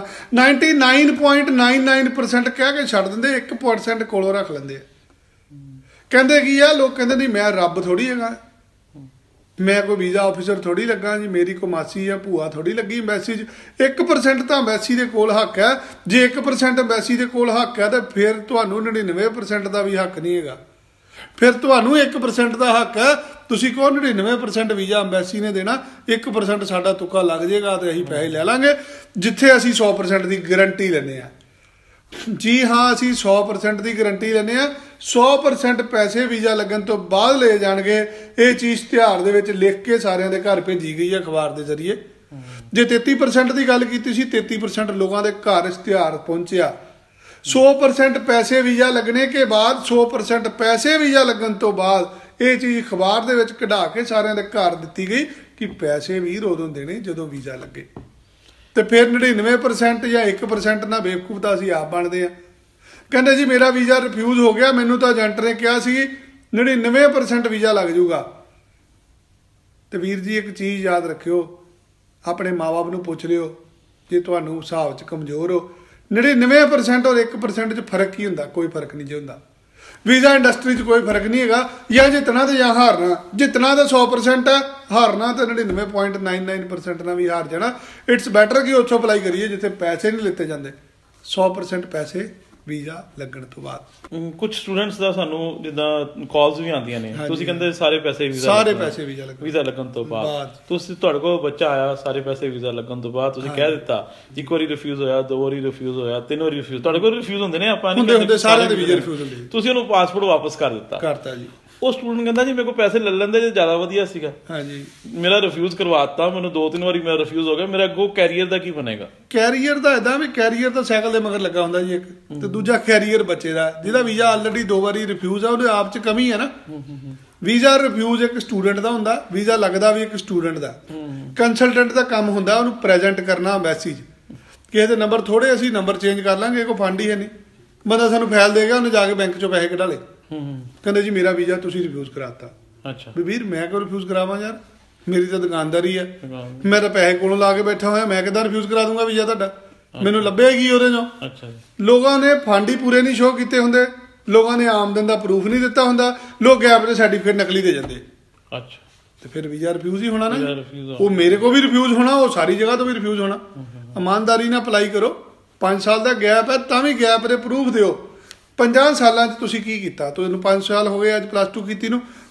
99.99% ਕਹਿ ਕੇ ਛੱਡ ਦਿੰਦੇ, 1% ਕੋਲੋਂ ਰੱਖ ਲੈਂਦੇ ਆ। ਕਹਿੰਦੇ ਕੀ ਆ ਲੋਕ? ਕਹਿੰਦੇ ਨਹੀਂ ਮੈਂ ਰੱਬ ਥੋੜੀ ਹੈਗਾ, ਮੈਂ ਕੋਈ ਵੀਜ਼ਾ ਆਫਿਸਰ ਥੋੜੀ ਲੱਗਾ ਜੀ, ਮੇਰੀ ਕੋਈ ਮਾਸੀ ਜਾਂ ਭੂਆ ਥੋੜੀ ਲੱਗੀ ਐਮਬੈਸੀ 'ਚ। 1% ਤਾਂ ਐਮਬੈਸੀ ਦੇ ਕੋਲ ਹੱਕ ਹੈ। ਜੇ 1% ਐਮਬੈਸੀ ਦੇ ਕੋਲ ਹੱਕ ਹੈ ਤਾਂ ਫਿਰ ਤੁਹਾਨੂੰ 99% ਦਾ ਵੀ ਹੱਕ ਨਹੀਂ ਹੈਗਾ। ਫਿਰ ਤੁਹਾਨੂੰ 1% ਦਾ ਹੱਕ ਹੈ। ਤੁਸੀਂ ਕਹੋ 99% ਵੀਜ਼ਾ ਐਮਬੈਸੀ ਨੇ ਦੇਣਾ, 1% ਸਾਡਾ ਤੁੱਕਾ ਲੱਗ ਜਾਏਗਾ ਤੇ ਅਸੀਂ ਪੈਸੇ ਲੈ ਲਾਂਗੇ, ਜਿੱਥੇ ਅਸੀਂ 100% ਦੀ ਗਰੰਟੀ ਲੈਂਦੇ ਹਾਂ। ਜੀ ਹਾਂ, ਅਸੀਂ 100% ਦੀ ਗਰੰਟੀ ਲੈਂਦੇ ਹਾਂ। 100% ਪੈਸੇ ਵੀਜ਼ਾ ਲੱਗਣ ਤੋਂ ਬਾਅਦ ਲਏ ਜਾਣਗੇ। ਇਹ ਚੀਜ਼ ਇਸ਼ਤਿਹਾਰ ਦੇ ਵਿੱਚ ਲਿਖ ਕੇ ਸਾਰਿਆਂ ਦੇ ਘਰ ਭੇਜੀ ਗਈ ਹੈ ਅਖਬਾਰ ਦੇ ਜ਼ਰੀਏ। ਜੇ 33% ਦੀ ਗੱਲ ਕੀਤੀ ਸੀ, 33% ਲੋਕਾਂ ਦੇ ਘਰ ਇਸ਼ਤਿਹਾਰ ਪਹੁੰਚਿਆ। 100% ਪੈਸੇ ਵੀਜ਼ਾ ਲੱਗਣੇ ਕੇ ਬਾਅਦ, 100% ਪੈਸੇ ਵੀਜ਼ਾ ਲੱਗਣ ਤੋਂ ਬਾਅਦ ਇਹ ਚੀਜ਼ ਅਖਬਾਰ ਦੇ ਵਿੱਚ ਕਢਾ ਕੇ ਸਾਰਿਆਂ ਦੇ ਘਰ ਦਿੱਤੀ ਗਈ ਕਿ ਪੈਸੇ ਵੀਰ ਉਦੋਂ ਦੇਣੇ ਜਦੋਂ ਵੀਜ਼ਾ ਲੱਗੇ। ਤੇ ਫਿਰ 99% ਜਾਂ 1% ਨਾ ਬੇਵਕੂਫ ਤਾਂ ਅਸੀਂ ਆਪ ਬਣਦੇ ਆ। ਕਹਿੰਦੇ ਜੀ ਮੇਰਾ ਵੀਜ਼ਾ ਰਿਫਿਊਜ਼ ਹੋ ਗਿਆ, ਮੈਨੂੰ ਤਾਂ ਏਜੰਟ ਨੇ ਕਿਹਾ ਸੀ 99% ਵੀਜ਼ਾ ਲੱਗ ਜਾਊਗਾ। ਤੇ ਵੀਰ ਜੀ ਇੱਕ ਚੀਜ਼ ਯਾਦ ਰੱਖਿਓ, ਆਪਣੇ ਮਾਂ-ਬਾਪ ਨੂੰ ਪੁੱਛ ਲਿਓ ਜੇ ਤੁਹਾਨੂੰ ਹਿਸਾਬ 'ਚ ਕਮਜ਼ੋਰ ਹੋ। 99% ਔਰ 1% 'ਚ ਫਰਕ ਕੀ ਹੁੰਦਾ? ਕੋਈ ਫਰਕ ਨਹੀਂ ਜੇ ਹੁੰਦਾ। ਵੀਜ਼ਾ ਇੰਡਸਟਰੀ 'ਚ ਕੋਈ ਫਰਕ ਨਹੀਂ ਹੈਗਾ। ਜਾਂ ਜਿੱਤਣਾ ਤੇ ਜਾਂ ਹਾਰਨਾ। ਜਿੱਤਣਾ ਤਾਂ 100% ਹੈ, ਹਾਰਨਾ ਤਾਂ 99.99% ਨਾਲ ਵੀ ਹਾਰ ਜਾਣਾ। ਇਟਸ ਬੈਟਰ ਕਿ ਉੱਥੋਂ ਅਪਲਾਈ ਕਰੀਏ ਜਿੱਥੇ ਪੈਸੇ ਨਹੀਂ ਲਿੱਤੇ ਜਾਂਦੇ। 100% ਪੈਸੇ ਵੀਜ਼ਾ ਲੱਗਣ ਤੋਂ ਬਾਅਦ। ਕੁਝ ਸਟੂਡੈਂਟਸ ਦਾ ਸਾਨੂੰ ਜਿੱਦਾਂ ਕਾਲਸ ਵੀ ਆਉਂਦੀਆਂ ਨੇ, ਤੁਸੀਂ ਕਹਿੰਦੇ ਸਾਰੇ ਪੈਸੇ ਵੀਜ਼ਾ ਲੱਗਣ ਤੋਂ ਬਾਅਦ। ਤੁਸੀਂ ਤੁਹਾਡੇ ਕੋਲ ਬੱਚਾ ਆਇਆ, ਸਾਰੇ ਪੈਸੇ ਵੀਜ਼ਾ ਲੱਗਣ ਤੋਂ ਬਾਅਦ ਤੁਸੀਂ ਕਹਿ ਦਿੱਤਾ, ਇੱਕ ਵਾਰੀ ਰਿਫਿਊਜ਼ ਹੋਇਆ, 2 ਵਾਰੀ ਰਿਫਿਊਜ਼ ਹੋਇਆ, 3 ਵਾਰੀ ਰਿਫਿਊਜ਼, ਤੁਹਾਡੇ ਕੋਲ ਰਿਫਿਊਜ਼ ਹੁੰਦੇ ਨੇ, ਆਪਾਂ ਨਹੀਂ ਸਾਰਿਆਂ ਦੇ ਵੀਜ਼ੇ ਰਿਫਿਊਜ਼ ਹੁੰਦੇ। ਤੁਸੀਂ ਉਹਨੂੰ ਪਾਸਪੋਰਟ ਵਾਪਸ ਕਰਤਾ ਜੀ। ਉਹ ਸਟੂਡੈਂਟ ਕਹਿੰਦਾ ਜੀ ਮੇਰੇ ਕੋਲ ਪੈਸੇ ਲੈ ਲੈਂਦੇ ਜੇ ਜ਼ਿਆਦਾ ਵਧੀਆ ਸੀਗਾ। ਹਾਂਜੀ, ਮੇਰਾ ਰਿਫਿਊਜ਼ ਕਰਵਾਤਾ, ਮੈਨੂੰ 2-3 ਵਾਰੀ ਮੇਰਾ ਰਿਫਿਊਜ਼ ਹੋ ਗਿਆ, ਮੇਰਾ ਅੱਗੋਂ ਕੈਰੀਅਰ ਦਾ ਕੀ ਬਣੇਗਾ? ਕੈਰੀਅਰ ਦਾ ਇਦਾਂ ਵੀ ਕੈਰੀਅਰ ਤਾਂ ਸਾਈਕਲ ਦੇ ਮਗਰ ਲੱਗਾ ਹੁੰਦਾ ਜੀ ਇੱਕ, ਤੇ ਦੂਜਾ ਕੈਰੀਅਰ ਬੱਚੇ ਦਾ ਜਿਹਦਾ ਵੀਜ਼ਾ ਆਲਰੇਡੀ 2 ਵਾਰੀ ਰਿਫਿਊਜ਼ ਆ, ਉਹਦੇ ਆਪ 'ਚ ਕਮੀ ਹੈ ਨਾ। ਵੀਜ਼ਾ ਰਿਫਿਊਜ਼ ਇੱਕ ਸਟੂਡੈਂਟ ਦਾ ਹੁੰਦਾ, ਵੀਜ਼ਾ ਲੱਗਦਾ ਵੀ ਇੱਕ ਸਟੂਡੈਂਟ ਦਾ। ਕੰਸਲਟੈਂਟ ਦਾ ਕੰਮ ਹੁੰਦਾ ਉਹਨੂੰ ਪ੍ਰੈਜ਼ੈਂਟ ਕਰਨਾ ਐਮਬੈਸੀ 'ਚ। ਕਿਸੇ ਦੇ ਨੰਬਰ ਥੋੜੇ, ਅਸੀਂ ਨੰਬਰ ਚੇਂਜ ਕਰ ਲਾਂਗੇ, ਕੋਈ ਫੰਡ ਹੀ ਹੈ ਨਹੀਂ। ਬੰਦਾ ਸਾਨੂੰ ਫਾਈਲ ਦੇਗਾ, ਉਹਨੇ ਜਾ ਕੇ ਬੈਂਕ 'ਚੋਂ ਪੈਸੇ ਕਢਾ ਲਏ। ਕਹਿੰਦੇ ਜੀ ਮੇਰਾ ਵੀਜ਼ਾ ਤੁਸੀਂ ਰਿਫਿਊਜ਼ ਕਰਾਤਾ। ਅੱਛਾ ਵੀ ਵੀਰ ਮੈਂ ਕਿਉਂ ਰਿਫਿਊਜ਼ ਕਰਾਵਾਂ ਯਾਰ, ਮੇਰੀ ਤਾਂ ਦੁਕਾਨਦਾਰੀ ਹੈ, ਮੈਂ ਤਾਂ ਪੈਸੇ ਕੋਲੋਂ ਲਾ ਕੇ ਬੈਠਾ ਹੋਇਆ, ਮੈਂ ਕਿੱਦਾਂ ਰਿਫਿਊਜ਼ ਕਰਾ ਦੂੰਗਾ ਵੀਜ਼ਾ ਤੁਹਾਡਾ? ਮੈਨੂੰ ਲੱਭੇਗੀ ਉਹਦੇ ਚੋਂ। ਅੱਛਾ, ਲੋਕਾਂ ਨੇ ਫੰਡ ਹੀ ਪੂਰੇ ਨਹੀਂ ਸ਼ੋਅ ਕੀਤੇ ਹੁੰਦੇ, ਲੋਕਾਂ ਨੇ ਆਮਦਨ ਦਾ ਪ੍ਰੂਫ ਨਹੀਂ ਦਿੱਤਾ ਹੁੰਦਾ, ਲੋਕ ਗੈਪ ਦੇ ਸਰਟੀਫਿਕੇਟ ਨਕਲੀ ਦੇ ਜਾਂਦੇ। ਅੱਛਾ, ਤੇ ਫਿਰ ਵੀਜ਼ਾ ਰਿਫਿਊਜ਼ ਹੀ ਹੋਣਾ ਨਾ। ਉਹ ਮੇਰੇ ਕੋਲ ਵੀ ਰਿਫਿਊਜ਼ ਹੋਣਾ, ਉਹ ਸਾਰੀ ਜਗ੍ਹਾ ਤੋਂ ਵੀ ਰਿਫਿਊਜ਼ ਹੋਣਾ। ਇਮਾਨਦਾਰੀ ਨਾਲ ਅਪਲਾਈ ਕਰੋ। 5 ਸਾਲ ਦਾ ਗੈਪ ਹੈ ਤਾਂ ਵੀ ਗੈਪ ਦੇ ਪ੍ਰੂਫ ਦਿਓ। 50 ਸਾਲਾਂ 'ਚ ਤੁਸੀਂ ਕੀ ਕੀਤਾ? ਤੁਹਾਨੂੰ 5 ਸਾਲ ਹੋ ਗਏ ਅੱਜ +2 ਕੀਤੀ ਨੂੰ,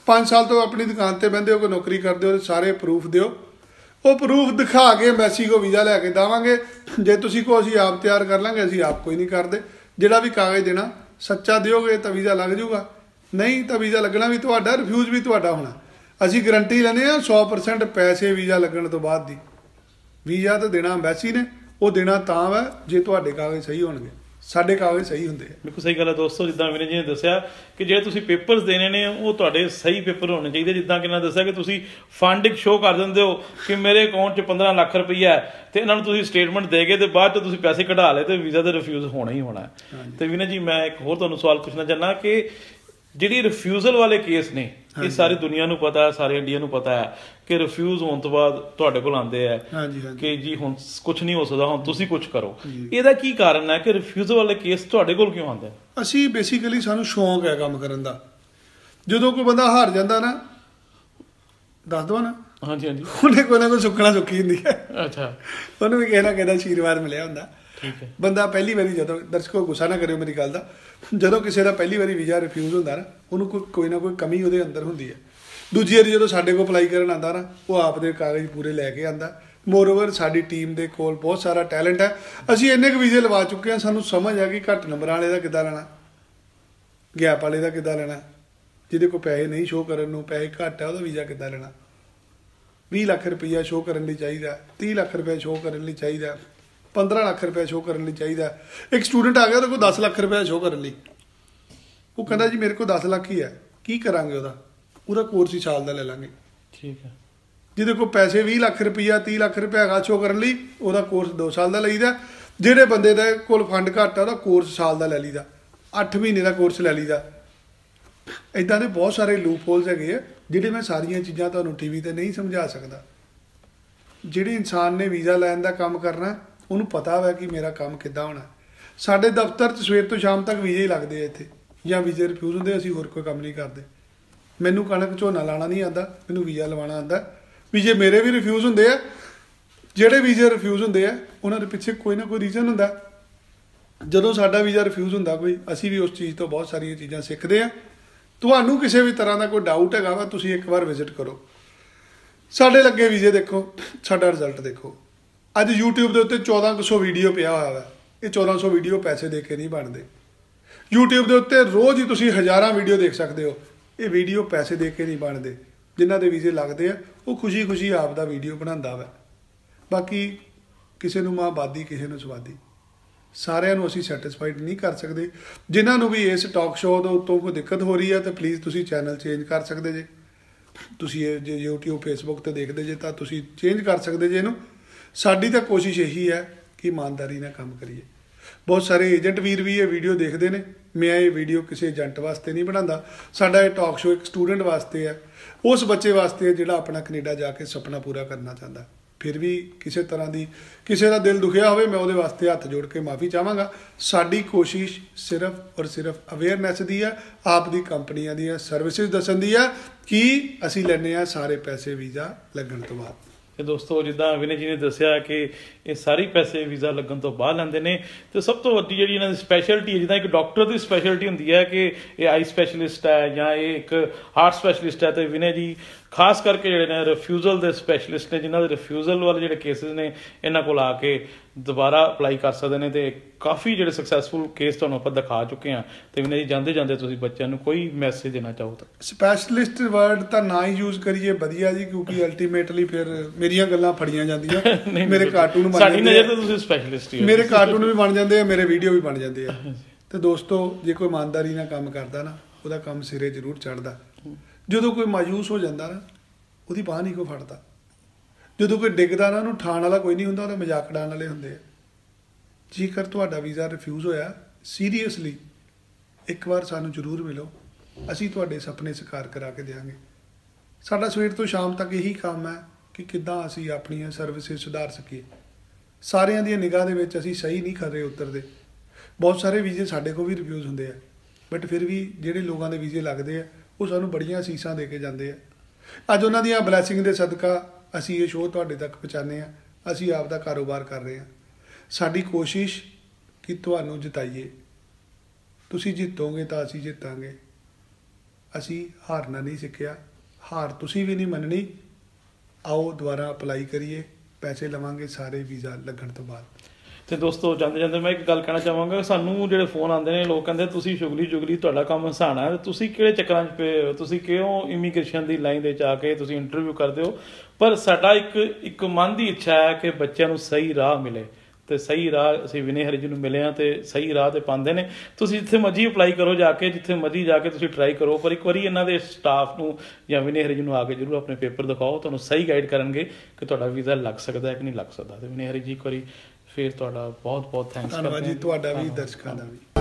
5 ਸਾਲ ਤੋਂ ਆਪਣੀ ਦੁਕਾਨ ਤੇ ਬਹਿੰਦੇ ਹੋ, ਕੋਈ ਨੌਕਰੀ ਕਰਦੇ ਹੋ, ਸਾਰੇ ਪ੍ਰੂਫ ਦਿਓ। ਉਹ ਪ੍ਰੂਫ ਦਿਖਾ ਕੇ ਐਮਬੈਸੀ ਕੋ ਵੀਜ਼ਾ ਲੈ ਕੇ ਦੇਵਾਂਗੇ। ਜੇ ਤੁਸੀਂ ਕਹੋ ਅਸੀਂ ਆਪ ਤਿਆਰ ਕਰ ਲਾਂਗੇ, ਅਸੀਂ ਆਪ ਕੋਈ ਨਹੀਂ ਕਰਦੇ। ਜਿਹੜਾ ਵੀ ਕਾਗਜ਼ ਦੇਣਾ ਸੱਚਾ ਦਿਓਗੇ ਤਾਂ ਵੀਜ਼ਾ ਲੱਗ ਜਾਊਗਾ, ਨਹੀਂ ਤਾਂ ਵੀਜ਼ਾ ਲੱਗਣਾ ਵੀ ਤੁਹਾਡਾ, ਰਿਫਿਊਜ਼ ਵੀ ਤੁਹਾਡਾ ਹੋਣਾ। ਅਸੀਂ ਗਰੰਟੀ ਲੈਂਦੇ ਹਾਂ 100% ਪੈਸੇ ਵੀਜ਼ਾ ਲੱਗਣ ਤੋਂ ਬਾਅਦ ਦੀ। ਵੀਜ਼ਾ ਤਾਂ ਦੇਣਾ ਐਮਬੈਸੀ ਨੇ, ਉਹ ਦੇਣਾ ਤਾਂ ਵਾ ਜੇ ਤੁਹਾਡੇ ਕਾਗਜ਼ ਸਹੀ ਹੋਣਗੇ। ਸਾਡੇ ਕਾਗਜ਼ ਸਹੀ ਹੁੰਦੇ ਆ। ਬਿਲਕੁਲ ਸਹੀ ਗੱਲ ਹੈ ਦੋਸਤੋ। ਜਿੱਦਾਂ ਵਿਨੇ ਜੀ ਨੇ ਦੱਸਿਆ ਕਿ ਜਿਹੜੇ ਤੁਸੀਂ ਪੇਪਰਸ ਦੇਣੇ ਨੇ ਉਹ ਤੁਹਾਡੇ ਸਹੀ ਪੇਪਰ ਹੋਣੇ ਚਾਹੀਦੇ। ਜਿੱਦਾਂ ਕਿ ਇਹਨਾਂ ਦੱਸਿਆ ਕਿ ਤੁਸੀਂ ਫੰਡ ਇੱਕ ਸ਼ੋਅ ਕਰ ਦਿੰਦੇ ਹੋ ਕਿ ਮੇਰੇ ਅਕਾਊਂਟ 'ਚ 15 ਲੱਖ ਰੁਪਈਆ ਹੈ, ਤੇ ਇਹਨਾਂ ਨੂੰ ਤੁਸੀਂ ਸਟੇਟਮੈਂਟ ਦੇ ਕੇ ਤੇ ਬਾਅਦ 'ਚ ਤੁਸੀਂ ਪੈਸੇ ਕਢਾ ਲਏ ਤੇ ਵੀਜ਼ਾ ਤਾਂ ਰਿਫਿਊਜ਼ ਹੋਣਾ ਹੀ ਹੋਣਾ। ਤੇ ਵਿਨੇ ਜੀ ਮੈਂ ਇੱਕ ਹੋਰ ਤੁਹਾਨੂੰ ਸਵਾਲ ਪੁੱਛਣਾ ਚਾਹੁੰਦਾ ਕਿ ਜਿਹੜੀ ਰਿਫਿਊਜ਼ਲ ਵਾਲੇ ਕੇਸ ਨੇ, ਇਹ ਸਾਰੀ ਦੁਨੀਆ ਨੂੰ ਪਤਾ ਹੈ, ਸਾਰੇ ਇੰਡੀਆ ਨੂੰ ਪਤਾ ਹੈ ਕਿ ਰਿਫਿਊਜ਼ ਹੋਣ ਤੋਂ ਬਾਅਦ ਤੁਹਾਡੇ ਕੋਲ ਆਉਂਦੇ ਆ ਕਿ ਜੀ ਹੁਣ ਕੁਝ ਨਹੀਂ ਹੋ ਸਕਦਾ, ਹੁਣ ਤੁਸੀਂ ਕੁਝ ਕਰੋ। ਇਹਦਾ ਕੀ ਕਾਰਨ ਹੈ ਕਿ ਰਿਫਿਊਜ਼ਲ ਵਾਲੇ ਕੇਸ ਤੁਹਾਡੇ ਕੋਲ ਕਿਉਂ ਆਉਂਦੇ? ਅਸੀਂ ਬੇਸਿਕਲੀ ਸਾਨੂੰ ਸ਼ੌਂਕ ਹੈ ਕੰਮ ਕਰਨ ਦਾ। ਜਦੋਂ ਕੋਈ ਬੰਦਾ ਹਾਰ ਜਾਂਦਾ ਨਾ, ਦੱਸ ਦਵਾਂ ਨਾ, ਹਾਂਜੀ ਹਾਂਜੀ, ਉਹਨੇ ਕੋਈ ਨਾ ਕੋਈ ਸੁੱਖਣਾ ਸੁੱਖੀ ਹੁੰਦੀ ਹੈ। ਅੱਛਾ, ਉਹਨੂੰ ਵੀ ਕਿਸੇ ਨਾ ਕਿਸੇ ਦਾ ਆਸ਼ੀਰਵਾਦ ਮਿਲਿਆ ਹੁੰਦਾ। ਠੀਕ ਹੈ। ਬੰਦਾ ਪਹਿਲੀ ਵਾਰੀ, ਜਦੋਂ ਦਰਸ਼ਕੋ ਗੁੱਸਾ ਨਾ ਕਰਿਓ ਮੇਰੀ ਗੱਲ ਦਾ, ਜਦੋਂ ਕਿਸੇ ਦਾ ਪਹਿਲੀ ਵਾਰੀ ਵੀਜ਼ਾ ਰਿਫਿਊਜ਼ ਹੁੰਦਾ ਨਾ, ਉਹਨੂੰ ਕੋਈ ਨਾ ਕੋਈ ਕਮੀ ਉਹਦੇ ਅੰਦਰ ਹੁੰਦੀ ਹੈ। ਦੂਜੀ ਵਾਰੀ ਜਦੋਂ ਸਾਡੇ ਕੋਲ ਅਪਲਾਈ ਕਰਨ ਆਉਂਦਾ ਨਾ, ਉਹ ਆਪਦੇ ਕਾਗਜ਼ ਪੂਰੇ ਲੈ ਕੇ ਆਉਂਦਾ। ਮੋਰਓਵਰ ਸਾਡੀ ਟੀਮ ਦੇ ਕੋਲ ਬਹੁਤ ਸਾਰਾ ਟੈਲੈਂਟ ਹੈ। ਅਸੀਂ ਇੰਨੇ ਕੁ ਵੀਜ਼ੇ ਲਵਾ ਚੁੱਕੇ ਹਾਂ, ਸਾਨੂੰ ਸਮਝ ਆ ਕਿ ਘੱਟ ਨੰਬਰਾਂ ਵਾਲੇ ਦਾ ਕਿੱਦਾਂ ਲੈਣਾ, ਗੈਪ ਵਾਲੇ ਦਾ ਕਿੱਦਾਂ ਲੈਣਾ, ਜਿਹਦੇ ਕੋਲ ਪੈਸੇ ਨਹੀਂ ਸ਼ੋਅ ਕਰਨ ਨੂੰ, ਪੈਸੇ ਘੱਟ ਹੈ, ਉਹਦਾ ਵੀਜ਼ਾ ਕਿੱਦਾਂ ਲੈਣਾ। 20 ਲੱਖ ਰੁਪਈਆ ਸ਼ੋਅ ਕਰਨ ਲਈ ਚਾਹੀਦਾ, 30 ਲੱਖ ਰੁਪਏ ਸ਼ੋਅ ਕਰਨ ਲਈ ਚਾਹੀਦਾ, 15 ਲੱਖ ਰੁਪਏ ਸ਼ੋਅ ਕਰਨ ਲਈ ਚਾਹੀਦਾ। ਇੱਕ ਸਟੂਡੈਂਟ ਆ ਗਿਆ, ਉਹਦੇ ਕੋਲ 10 ਲੱਖ ਰੁਪਏ ਸ਼ੋਅ ਕਰਨ ਲਈ, ਉਹ ਕਹਿੰਦਾ ਜੀ ਮੇਰੇ ਕੋਲ 10 ਲੱਖ ਹੀ ਹੈ, ਕੀ ਕਰਾਂਗੇ? ਉਹਦਾ ਕੋਰਸ ਹੀ ਸਾਲ ਦਾ ਲੈ ਲਾਂਗੇ। ਠੀਕ ਹੈ। ਜਿਹਦੇ ਕੋਲ ਪੈਸੇ 20 ਲੱਖ ਰੁਪਈਆ 30 ਲੱਖ ਰੁਪਏ ਹੈਗਾ ਸ਼ੋਅ ਕਰਨ ਲਈ, ਉਹਦਾ ਕੋਰਸ 2 ਸਾਲ ਦਾ ਲਈਦਾ। ਜਿਹੜੇ ਬੰਦੇ ਦਾ ਕੋਲ ਫੰਡ ਘੱਟ ਆ, ਉਹਦਾ ਕੋਰਸ ਸਾਲ ਦਾ ਲੈ ਲਈਦਾ, 8 ਮਹੀਨੇ ਦਾ ਕੋਰਸ ਲੈ ਲਈਦਾ। ਇੱਦਾਂ ਦੇ ਬਹੁਤ ਸਾਰੇ ਲੂਪ ਹੋਲਸ ਹੈਗੇ ਆ, ਜਿਹੜੇ ਮੈਂ ਸਾਰੀਆਂ ਚੀਜ਼ਾਂ ਤੁਹਾਨੂੰ ਟੀਵੀ ਤੇ ਨਹੀਂ ਸਮਝਾ ਸਕਦਾ। ਜਿਹੜੇ ਇਨਸਾਨ ਨੇ ਵੀਜ਼ਾ ਲੈਣ ਦਾ ਕੰਮ ਕਰਨਾ, ਉਹਨੂੰ ਪਤਾ ਵਾ ਕਿ ਮੇਰਾ ਕੰਮ ਕਿੱਦਾਂ ਹੋਣਾ। ਸਾਡੇ ਦਫ਼ਤਰ 'ਚ ਸਵੇਰ ਤੋਂ ਸ਼ਾਮ ਤੱਕ ਵੀਜ਼ੇ ਹੀ ਲੱਗਦੇ ਆ ਇੱਥੇ, ਜਾਂ ਵੀਜ਼ੇ ਰਿਫਿਊਜ਼ ਹੁੰਦੇ। ਅਸੀਂ ਹੋਰ ਕੋਈ ਕੰਮ ਨਹੀਂ ਕਰਦੇ। ਮੈਨੂੰ ਕਣਕ ਝੋਨਾ ਲਾਣਾ ਨਹੀਂ ਆਉਂਦਾ, ਮੈਨੂੰ ਵੀਜ਼ਾ ਲਵਾਉਣਾ ਆਉਂਦਾ। ਵੀਜ਼ੇ ਮੇਰੇ ਵੀ ਰਿਫਿਊਜ਼ ਹੁੰਦੇ ਆ। ਜਿਹੜੇ ਵੀਜ਼ੇ ਰਿਫਿਊਜ਼ ਹੁੰਦੇ ਆ, ਉਹਨਾਂ ਦੇ ਪਿੱਛੇ ਕੋਈ ਨਾ ਕੋਈ ਰੀਜ਼ਨ ਹੁੰਦਾ। ਜਦੋਂ ਸਾਡਾ ਵੀਜ਼ਾ ਰਿਫਿਊਜ਼ ਹੁੰਦਾ ਕੋਈ, ਅਸੀਂ ਵੀ ਉਸ ਚੀਜ਼ ਤੋਂ ਬਹੁਤ ਸਾਰੀਆਂ ਚੀਜ਼ਾਂ ਸਿੱਖਦੇ ਆ। ਤੁਹਾਨੂੰ ਕਿਸੇ ਵੀ ਤਰ੍ਹਾਂ ਦਾ ਕੋਈ ਡਾਊਟ ਹੈਗਾ ਵਾ, ਤੁਸੀਂ ਇੱਕ ਵਾਰ ਵਿਜ਼ਿਟ ਕਰੋ, ਸਾਡੇ ਲੱਗੇ ਵੀਜ਼ੇ ਦੇਖੋ, ਸਾਡਾ ਰਿਜ਼ਲਟ ਦੇਖੋ। ਅੱਜ YouTube ਦੇ ਉੱਤੇ 1400 ਵੀਡੀਓ ਪਿਆ ਹੋਇਆ ਵਾ। ਇਹ 1400 ਵੀਡੀਓ ਪੈਸੇ ਦੇ ਕੇ ਨਹੀਂ ਬਣਦੇ। YouTube ਦੇ ਉੱਤੇ ਰੋਜ਼ ਹੀ ਤੁਸੀਂ ਹਜ਼ਾਰਾਂ ਵੀਡੀਓ ਦੇਖ ਸਕਦੇ ਹੋ। ਇਹ ਵੀਡੀਓ ਪੈਸੇ ਦੇ ਕੇ ਨਹੀਂ ਬਣਦੇ। ਜਿਨ੍ਹਾਂ ਦੇ ਵੀਜ਼ੇ ਲੱਗਦੇ ਆ, ਉਹ ਖੁਸ਼ੀ ਆਪ ਦਾ ਵੀਡੀਓ ਬਣਾਉਂਦਾ ਵਾ। ਬਾਕੀ ਕਿਸੇ ਨੂੰ ਮਾਂਬਾਦੀ, ਕਿਸੇ ਨੂੰ ਸਵਾਦੀ, ਸਾਰਿਆਂ ਨੂੰ ਅਸੀਂ ਸੈਟੀਸਫਾਈਡ ਨਹੀਂ ਕਰ ਸਕਦੇ। ਜਿਨ੍ਹਾਂ ਨੂੰ ਵੀ ਇਸ ਟਾਕ ਸ਼ੋਅ ਦੇ ਉੱਤੋਂ ਕੋਈ ਦਿੱਕਤ ਹੋ ਰਹੀ ਹੈ, ਤਾਂ ਪਲੀਜ਼ ਤੁਸੀਂ ਚੈਨਲ ਚੇਂਜ ਕਰ ਸਕਦੇ ਜੇ। ਤੁਸੀਂ ਇਹ ਜੇ YouTube Facebook 'ਤੇ ਦੇਖਦੇ ਜੇ ਤਾਂ ਤੁਸੀਂ ਚੇਂਜ ਕਰ ਸਕਦੇ ਜੇ ਇਹਨੂੰ। ਸਾਡੀ ਤਾਂ ਕੋਸ਼ਿਸ਼ ਇਹੀ ਹੈ ਕਿ ਇਮਾਨਦਾਰੀ ਨਾਲ ਕੰਮ ਕਰੀਏ। ਬਹੁਤ ਸਾਰੇ ਏਜੰਟ ਵੀਰ ਵੀ ਇਹ ਵੀਡੀਓ ਦੇਖਦੇ ਨੇ। ਮੈਂ ਇਹ ਵੀਡੀਓ ਕਿਸੇ ਏਜੰਟ ਵਾਸਤੇ ਨਹੀਂ ਬਣਾਉਂਦਾ। ਸਾਡਾ ਇਹ ਟਾਕ ਸ਼ੋਅ ਇੱਕ ਸਟੂਡੈਂਟ ਵਾਸਤੇ ਹੈ, ਉਸ ਬੱਚੇ ਵਾਸਤੇ ਜਿਹੜਾ ਆਪਣਾ ਕੈਨੇਡਾ ਜਾ ਕੇ ਸੁਪਨਾ ਪੂਰਾ ਕਰਨਾ ਚਾਹੁੰਦਾ। ਫਿਰ ਵੀ ਕਿਸੇ ਤਰ੍ਹਾਂ ਦੀ ਕਿਸੇ ਦਾ ਦਿਲ ਦੁਖਿਆ ਹੋਵੇ, ਮੈਂ ਉਹਦੇ ਵਾਸਤੇ ਹੱਥ ਜੋੜ ਕੇ ਮਾਫੀ ਚਾਹਾਂਗਾ। ਸਾਡੀ ਕੋਸ਼ਿਸ਼ ਸਿਰਫ ਔਰ ਸਿਰਫ ਅਵੇਅਰਨੈਸ ਦੀ ਹੈ, ਆਪ ਦੀ ਕੰਪਨੀਆਂ ਦੀਆਂ ਸਰਵਿਸਿਜ਼ ਦੱਸਣ ਦੀ ਹੈ ਕਿ ਅਸੀਂ ਲੈਂਦੇ ਹਾਂ ਸਾਰੇ ਪੈਸੇ ਵੀਜ਼ਾ ਲੱਗਣ ਤੋਂ ਬਾਅਦ। ਤੇ ਦੋਸਤੋ, ਜਿੱਦਾਂ ਵਿਨੇ ਜੀ ਨੇ ਦੱਸਿਆ ਕਿ ਇਹ ਸਾਰੇ ਪੈਸੇ ਵੀਜ਼ਾ ਲੱਗਣ ਤੋਂ ਬਾਅਦ ਲੈਂਦੇ ਨੇ। ਤੇ ਸਭ ਤੋਂ ਵੱਡੀ ਜਿਹੜੀ ਇਹਨਾਂ ਦੀ ਸਪੈਸ਼ਲਿਟੀ ਹੈ, ਜਿੱਦਾਂ ਇੱਕ ਡਾਕਟਰ ਦੀ ਸਪੈਸ਼ਲਿਟੀ ਹੁੰਦੀ ਹੈ ਕਿ ਇਹ ਆਈ ਸਪੈਸ਼ਲਿਸਟ ਹੈ ਜਾਂ ਇਹ ਇੱਕ ਹਾਰਟ ਸਪੈਸ਼ਲਿਸਟ ਹੈ, ਤੇ ਵਿਨੇ ਜੀ ਖਾਸ ਕਰਕੇ ਜਿਹੜੇ ਨੇ ਰਿਫਿਊਜ਼ਲ ਦੇ ਸਪੈਸ਼ਲਿਸਟ ਨੇ, ਜਿਨ੍ਹਾਂ ਦੇ ਰਿਫਿਊਜ਼ਲ ਵਾਲੇ ਜਿਹੜੇ ਕੇਸਿਸ ਨੇ, ਇਹਨਾਂ ਕੋਲ ਆ ਕੇ ਦੁਬਾਰਾ ਅਪਲਾਈ ਕਰ ਸਕਦੇ ਨੇ। ਤੇ ਕਾਫੀ ਜਿਹੜੇ ਸਕਸੈਸਫੁਲ ਕੇਸ ਤੁਹਾਨੂੰ ਆਪਾਂ ਦਿਖਾ ਚੁੱਕੇ ਹਾਂ। ਤੇ ਵਿਨੇ ਜੀ, ਜਾਂਦੇ ਜਾਂਦੇ ਤੁਸੀਂ ਬੱਚਿਆਂ ਨੂੰ ਕੋਈ ਮੈਸੇਜ ਦੇਣਾ ਚਾਹੋ ਤਾਂ? ਸਪੈਸ਼ਲਿਸਟ ਵਰਡ ਤਾਂ ਨਾ ਹੀ ਯੂਜ਼ ਕਰੀਏ, ਵਧੀਆ ਜੀ, ਕਿਉਂਕਿ ਅਲਟੀਮੇਟਲੀ ਫਿਰ ਮੇਰੀਆਂ ਗੱਲਾਂ ਫੜੀਆਂ ਜਾਂਦੀਆਂ। ਮੇਰੇ ਕਾਰਟੂਨ ਬਣ ਸਾਡੀ ਨਜ਼ਰ ਤੋਂ ਤੁਸੀਂ ਸਪੈਸ਼ਲਿਸਟ ਹੀ ਹੋ। ਮੇਰੇ ਕਾਰਟੂਨ ਵੀ ਬਣ ਜਾਂਦੇ ਆ, ਮੇਰੇ ਵੀਡੀਓ ਵੀ ਬਣ ਜਾਂਦੇ ਆ। ਤੇ ਦੋਸਤੋ, ਜੇ ਕੋਈ ਇਮਾਨਦਾਰੀ ਨਾਲ ਕੰਮ ਕਰਦਾ ਨਾ, ਉਹਦਾ ਕੰਮ ਸਿਰੇ ਜ਼ਰੂਰ ਚੜ੍ਹਦਾ। ਜਦੋਂ ਕੋਈ ਮਾਯੂਸ ਹੋ ਜਾਂਦਾ ਨਾ, ਉਹਦੀ ਬਾਂਹ ਨਹੀਂ ਕੋਈ ਫੜਦਾ। ਜਦੋਂ ਕੋਈ ਡਿੱਗਦਾ ਨਾ, ਉਹਨੂੰ ਠਾਣ ਵਾਲਾ ਕੋਈ ਨਹੀਂ ਹੁੰਦਾ, ਉਹਦਾ ਮਜ਼ਾਕ ਉਡਾਉਣ ਵਾਲੇ ਹੁੰਦੇ ਆ। ਜੇਕਰ ਤੁਹਾਡਾ ਵੀਜ਼ਾ ਰਿਫਿਊਜ਼ ਹੋਇਆ, ਸੀਰੀਅਸਲੀ ਇੱਕ ਵਾਰ ਸਾਨੂੰ ਜ਼ਰੂਰ ਮਿਲੋ, ਅਸੀਂ ਤੁਹਾਡੇ ਸੁਪਨੇ ਸਾਕਾਰ ਕਰਾ ਕੇ ਦਿਆਂਗੇ। ਸਾਡਾ ਸਵੇਰ ਤੋਂ ਸ਼ਾਮ ਤੱਕ ਇਹੀ ਕੰਮ ਹੈ ਕਿ ਕਿੱਦਾਂ ਅਸੀਂ ਆਪਣੀਆਂ ਸਰਵਿਸਿਜ਼ ਸੁਧਾਰ ਸਕੀਏ। ਸਾਰਿਆਂ ਦੀਆਂ ਨਿਗਾਹ ਦੇ ਵਿੱਚ ਅਸੀਂ ਸਹੀ ਨਹੀਂ ਖਰੇ ਉਤਰਦੇ। ਬਹੁਤ ਸਾਰੇ ਵੀਜ਼ੇ ਸਾਡੇ ਕੋਲ ਵੀ ਰਿਫਿਊਜ਼ ਹੁੰਦੇ ਆ, ਬਟ ਫਿਰ ਵੀ ਜਿਹੜੇ ਲੋਕਾਂ ਦੇ ਵੀਜ਼ੇ ਲੱਗਦੇ ਆ, ਉਹ ਸਾਨੂੰ ਬੜੀਆਂ ਅਸੀਸਾਂ ਦੇ ਕੇ ਜਾਂਦੇ ਆ। ਅੱਜ ਉਹਨਾਂ ਦੀਆਂ ਬਲੈਸਿੰਗ ਦੇ ਸਦਕਾ ਅਸੀਂ ਇਹ ਸ਼ੋਅ ਤੁਹਾਡੇ ਤੱਕ ਪਹੁੰਚਾਉਂਦੇ ਹਾਂ। ਅਸੀਂ ਆਪ ਦਾ ਕਾਰੋਬਾਰ ਕਰ ਰਹੇ ਹਾਂ। ਸਾਡੀ ਕੋਸ਼ਿਸ਼ ਕਿ ਤੁਹਾਨੂੰ ਜਿਤਾਈਏ। ਤੁਸੀਂ ਜਿੱਤੋਗੇ ਤਾਂ ਅਸੀਂ ਜਿੱਤਾਂਗੇ। ਅਸੀਂ ਹਾਰਨਾ ਨਹੀਂ ਸਿੱਖਿਆ, ਹਾਰ ਤੁਸੀਂ ਵੀ ਨਹੀਂ ਮੰਨਣੀ। ਆਓ ਦੁਬਾਰਾ ਅਪਲਾਈ ਕਰੀਏ, ਪੈਸੇ ਲਵਾਂਗੇ ਸਾਰੇ ਵੀਜ਼ਾ ਲੱਗਣ ਤੋਂ ਬਾਅਦ। ਤੇ ਦੋਸਤੋ ਜਾਂਦੇ ਜਾਂਦੇ ਮੈਂ ਇੱਕ ਗੱਲ ਕਹਿਣਾ ਚਾਹਾਂਗਾ, ਸਾਨੂੰ ਜਿਹੜੇ ਫੋਨ ਆਉਂਦੇ ਨੇ ਲੋਕ ਕਹਿੰਦੇ ਤੁਸੀਂ ਚੁਗਲੀ ਤੁਹਾਡਾ ਕੰਮ ਹਸਾਣਾ ਹੈ, ਤੁਸੀਂ ਕਿਹੜੇ ਚੱਕਰਾਂ 'ਚ ਪਏ ਹੋ, ਤੁਸੀਂ ਕਿਉਂ ਇਮੀਗ੍ਰੇਸ਼ਨ ਦੀ ਲਾਈਨ ਦੇ 'ਚ ਆ ਕੇ ਤੁਸੀਂ ਇੰਟਰਵਿਊ ਕਰਦੇ ਹੋ। ਪਰ ਸਾਡਾ ਇੱਕ ਮਨ ਦੀ ਇੱਛਾ ਹੈ ਕਿ ਬੱਚਿਆਂ ਨੂੰ ਸਹੀ ਰਾਹ ਮਿਲੇ, ਤੇ ਸਹੀ ਰਾਹ ਅਸੀਂ ਵਿਨੇ ਹਰੀ ਜੀ ਨੂੰ ਮਿਲੇ ਹਾਂ ਤੇ ਸਹੀ ਰਾਹ ਤੇ ਪਾਉਂਦੇ ਨੇ। ਤੁਸੀਂ ਜਿੱਥੇ ਮਰਜ਼ੀ ਅਪਲਾਈ ਕਰੋ ਜਾ ਕੇ, ਜਿੱਥੇ ਮਰਜ਼ੀ ਜਾ ਕੇ ਤੁਸੀਂ ਟਰਾਈ ਕਰੋ, ਪਰ ਇੱਕ ਵਾਰੀ ਇਹਨਾਂ ਦੇ ਸਟਾਫ ਨੂੰ ਜਾਂ ਵਿਨੇ ਹਰੀ ਜੀ ਨੂੰ ਆ ਕੇ ਜ਼ਰੂਰ ਆਪਣੇ ਪੇਪਰ ਦਿਖਾਓ, ਤੁਹਾਨੂੰ ਸਹੀ ਗਾਈਡ ਕਰਨਗੇ ਕਿ ਤੁਹਾਡਾ ਵੀਜ਼ਾ ਲੱਗ ਸਕਦਾ ਹੈ ਕਿ ਨਹੀਂ ਲੱਗ ਸਕਦਾ। ਤੇ ਵਿਨੇ ਹਰੀ ਜੀ ਇੱਕ ਵਾਰੀ ਫਿਰ ਤੁਹਾਡਾ ਬਹੁਤ ਬਹੁਤ ਥੈਂਕਸ ਧੰਨਵਾਦ ਜੀ, ਤੁਹਾਡਾ ਵੀ ਦਰਸ਼ਕਾਂ ਦਾ ਵੀ।